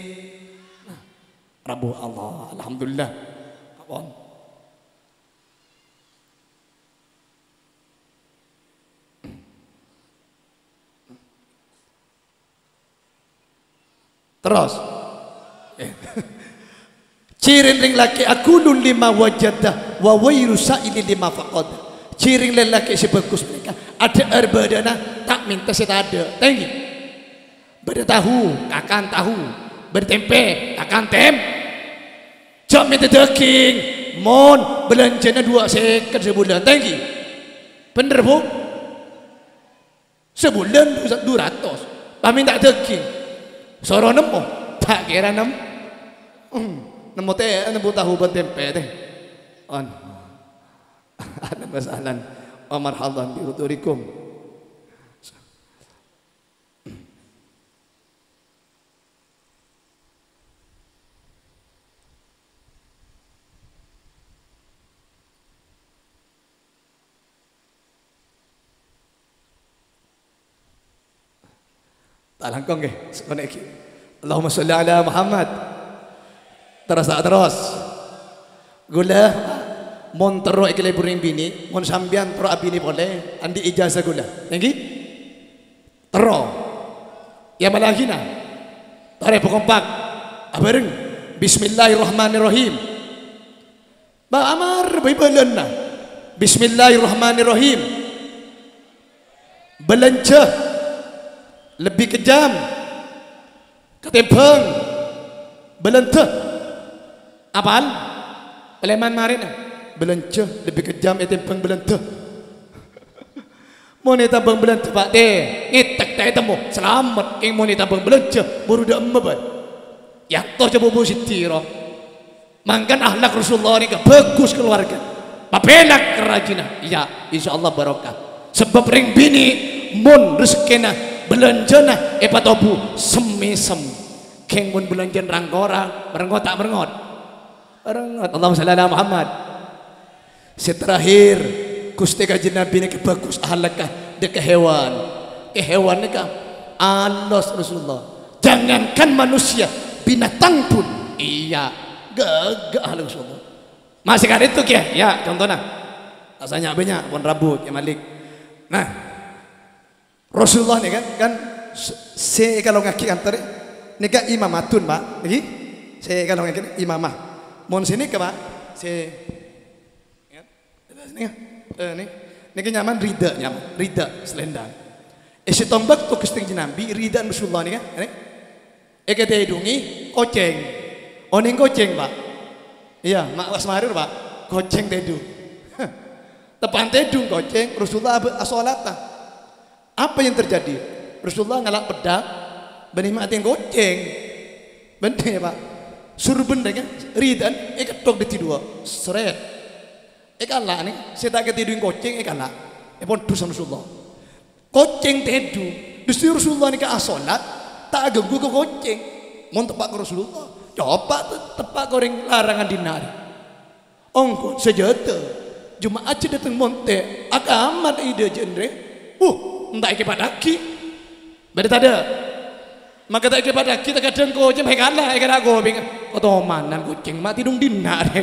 Rabu Allah alhamdulillah kapon terus cirin ring laki aku lima wajadah wa wairu sa'ili lima faqad. Ciring lelaki sebagus mereka ada erbadana tak minta saya ada tinggi bertahu akan tahu bertempe akan jam minta daging mon belanjanya 2 second sebulan tinggi bener Bu sebulan 200 pak minta daging soro nemu tak kira nemu teh nemu tahu bertempe teh on ada masalah wa marhaban bi ruturikum tak langkong ke sekonek Allahumma sholli ala Muhammad terus gula mon tero ikile buring bini mon sambian tero abini boleh andi ijazah gula nggih tero ya malahina tare kompak abareng bismillahirrahmanirrahim ba amar baibalanna bismillahirrahmanirrahim belanja lebih kejam ketempeng belenteh apal peleman marin belanja lebih kejam etempeng belenteh mau tabang belenteh pak teh ngetek teh temu selamat ing mau tabang belanja baru dah empat ya toh coba bu sitiro mangkan ahlak Rasulullah ni bagus keluarga papelak kerajina ya insyaallah barokah sebab ring bini mun rezekina belanjana epatobu semisem keng mun belanjan rangkorang merengot tak merengot Allahumma shalli ala Muhammad. Seterakhir Gusti Kanjeng Nabi ini bagus ahlakah dek hewan. Hewan ni alos Rasulullah. Jangankan manusia, binatang pun iya gagah Rasulullah. Masih kan itu kia? Ya, contohnya. Rasanya banyak pun rambut ya Malik. Nah, Rasulullah ni kan kalau ngaki antar ni kan imamatun Pak. Lagi saya kalau ngaki imamah. Mon sini ke Pak, ini Niki nyaman rida selendang. Isi tombak tuh kesting Nabi rida Rasulullah nih kan. Eke tehidungi koceng. Oning koceng Pak. Iya, mak was marir Pak. Koceng tedu. Tepan tedung koceng Rasulullah asolata. Apa yang terjadi? Rasulullah ngalak pedang, benikmatin koceng. Bener ya Pak. Suruh bener kan? Ridan, ketok di dua, seret. Kalah nih, saya tak ketiduin koceng, kalah. Pun sama Rasulullah. Koceng tedu, justru Rasulullah nih ke asolat, tak ganggu ke koceng. Mau tepak ke Rasulullah, coba tepak goreng larangan dinari. Ongkot sejata, cuma aja datang monte, agak amat ide genre. Entah ke padaki, berita maka tak ke padaki, tak kadang koceng, kalah, kalah gobeng. Otomanan kucing mati dong dinari.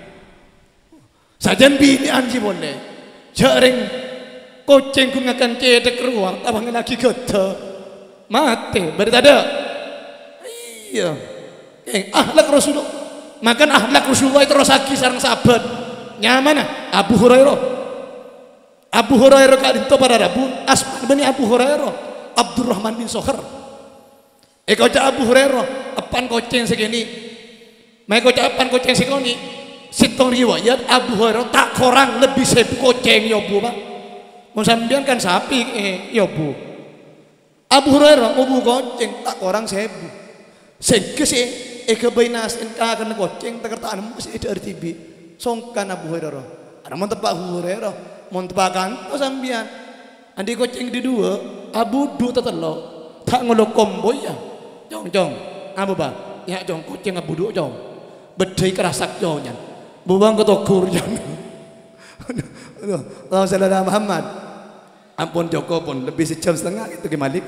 Sajan bini anji boleh, jaring. Koceng ku ngakan cedek ruang tabang lagi gede mati berita iya ahlak Rasulullah makan ahlak Rasulullah itu rosaki sarang sahabat nyaman Abu Hurairah kali itu para rabu asman bani Abu Hurairah Abdurrahman bin Soher kocak Abu Hurairah apan koceng segini mai kocak apan koceng segini sitong riwayat Abu Hurairah tak korang lebih sebu koceng ya bu Pak. Mau sampean kan sapi ya bu. Abu Hurairah mau koceng tak orang sebu. Sehingga sih kebenas engkau kena koceng tak kertaan masih ada RTB. Songkan Abu Hurairah. Ada mau tepak Abu Hurairah, mau tepakan oh sampean. Andi koceng di dua, Abu du tetelo. Tak ngolok kombo ya. Jong. Apa Pak? Ya jong koceng Abu du jong. Bedai kerasak jongnya. Bubang ketokur jong. Allahumma shalli ala Muhammad. Ampun Joko pun lebih sejam setengah itu ke Malik.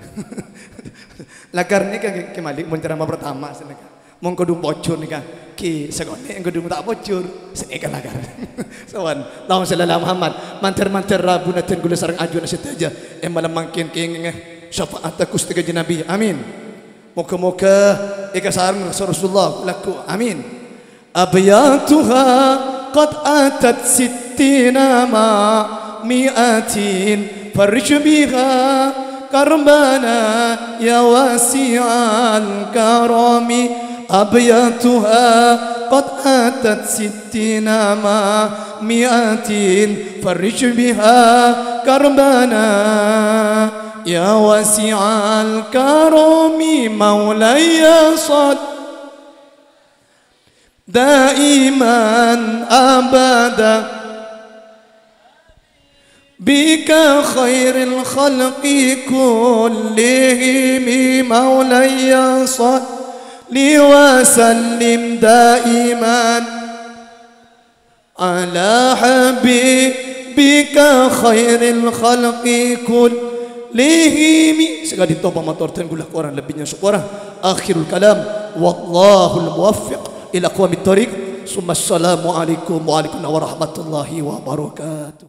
Lagar ni kan ke Malik mun ceramah pertama seneka. Mun kudu bocor nih kan. Ki segone yang kudu tak bocor seneka lagar. Sawan. Allahumma shalli ala Muhammad. Mantar rabunatin gula sareng ajuan setaja. Malam mangkin king syafaat Gusti Kanjeng Nabi. Amin. Moga-moga sareng Rasulullah laku. Amin. Abyatuha qad atat sittina ma mi'atin farj biha karbana ya wasi'al karami abyatuha qad atat sittina ma mi'atin farj biha karbana ya wasi'al karami maulaya sad daiman abada bika khairil khalqi kullihim maulaya salli wa sallim daiman ala habibika khairil khalqi kullihim sekali toba motor dan gula orang lebihnya seorang akhirul kalam wallahul muwaffiq ila aqwamit thariq. Assalamualaikum warahmatullahi wabarakatuh.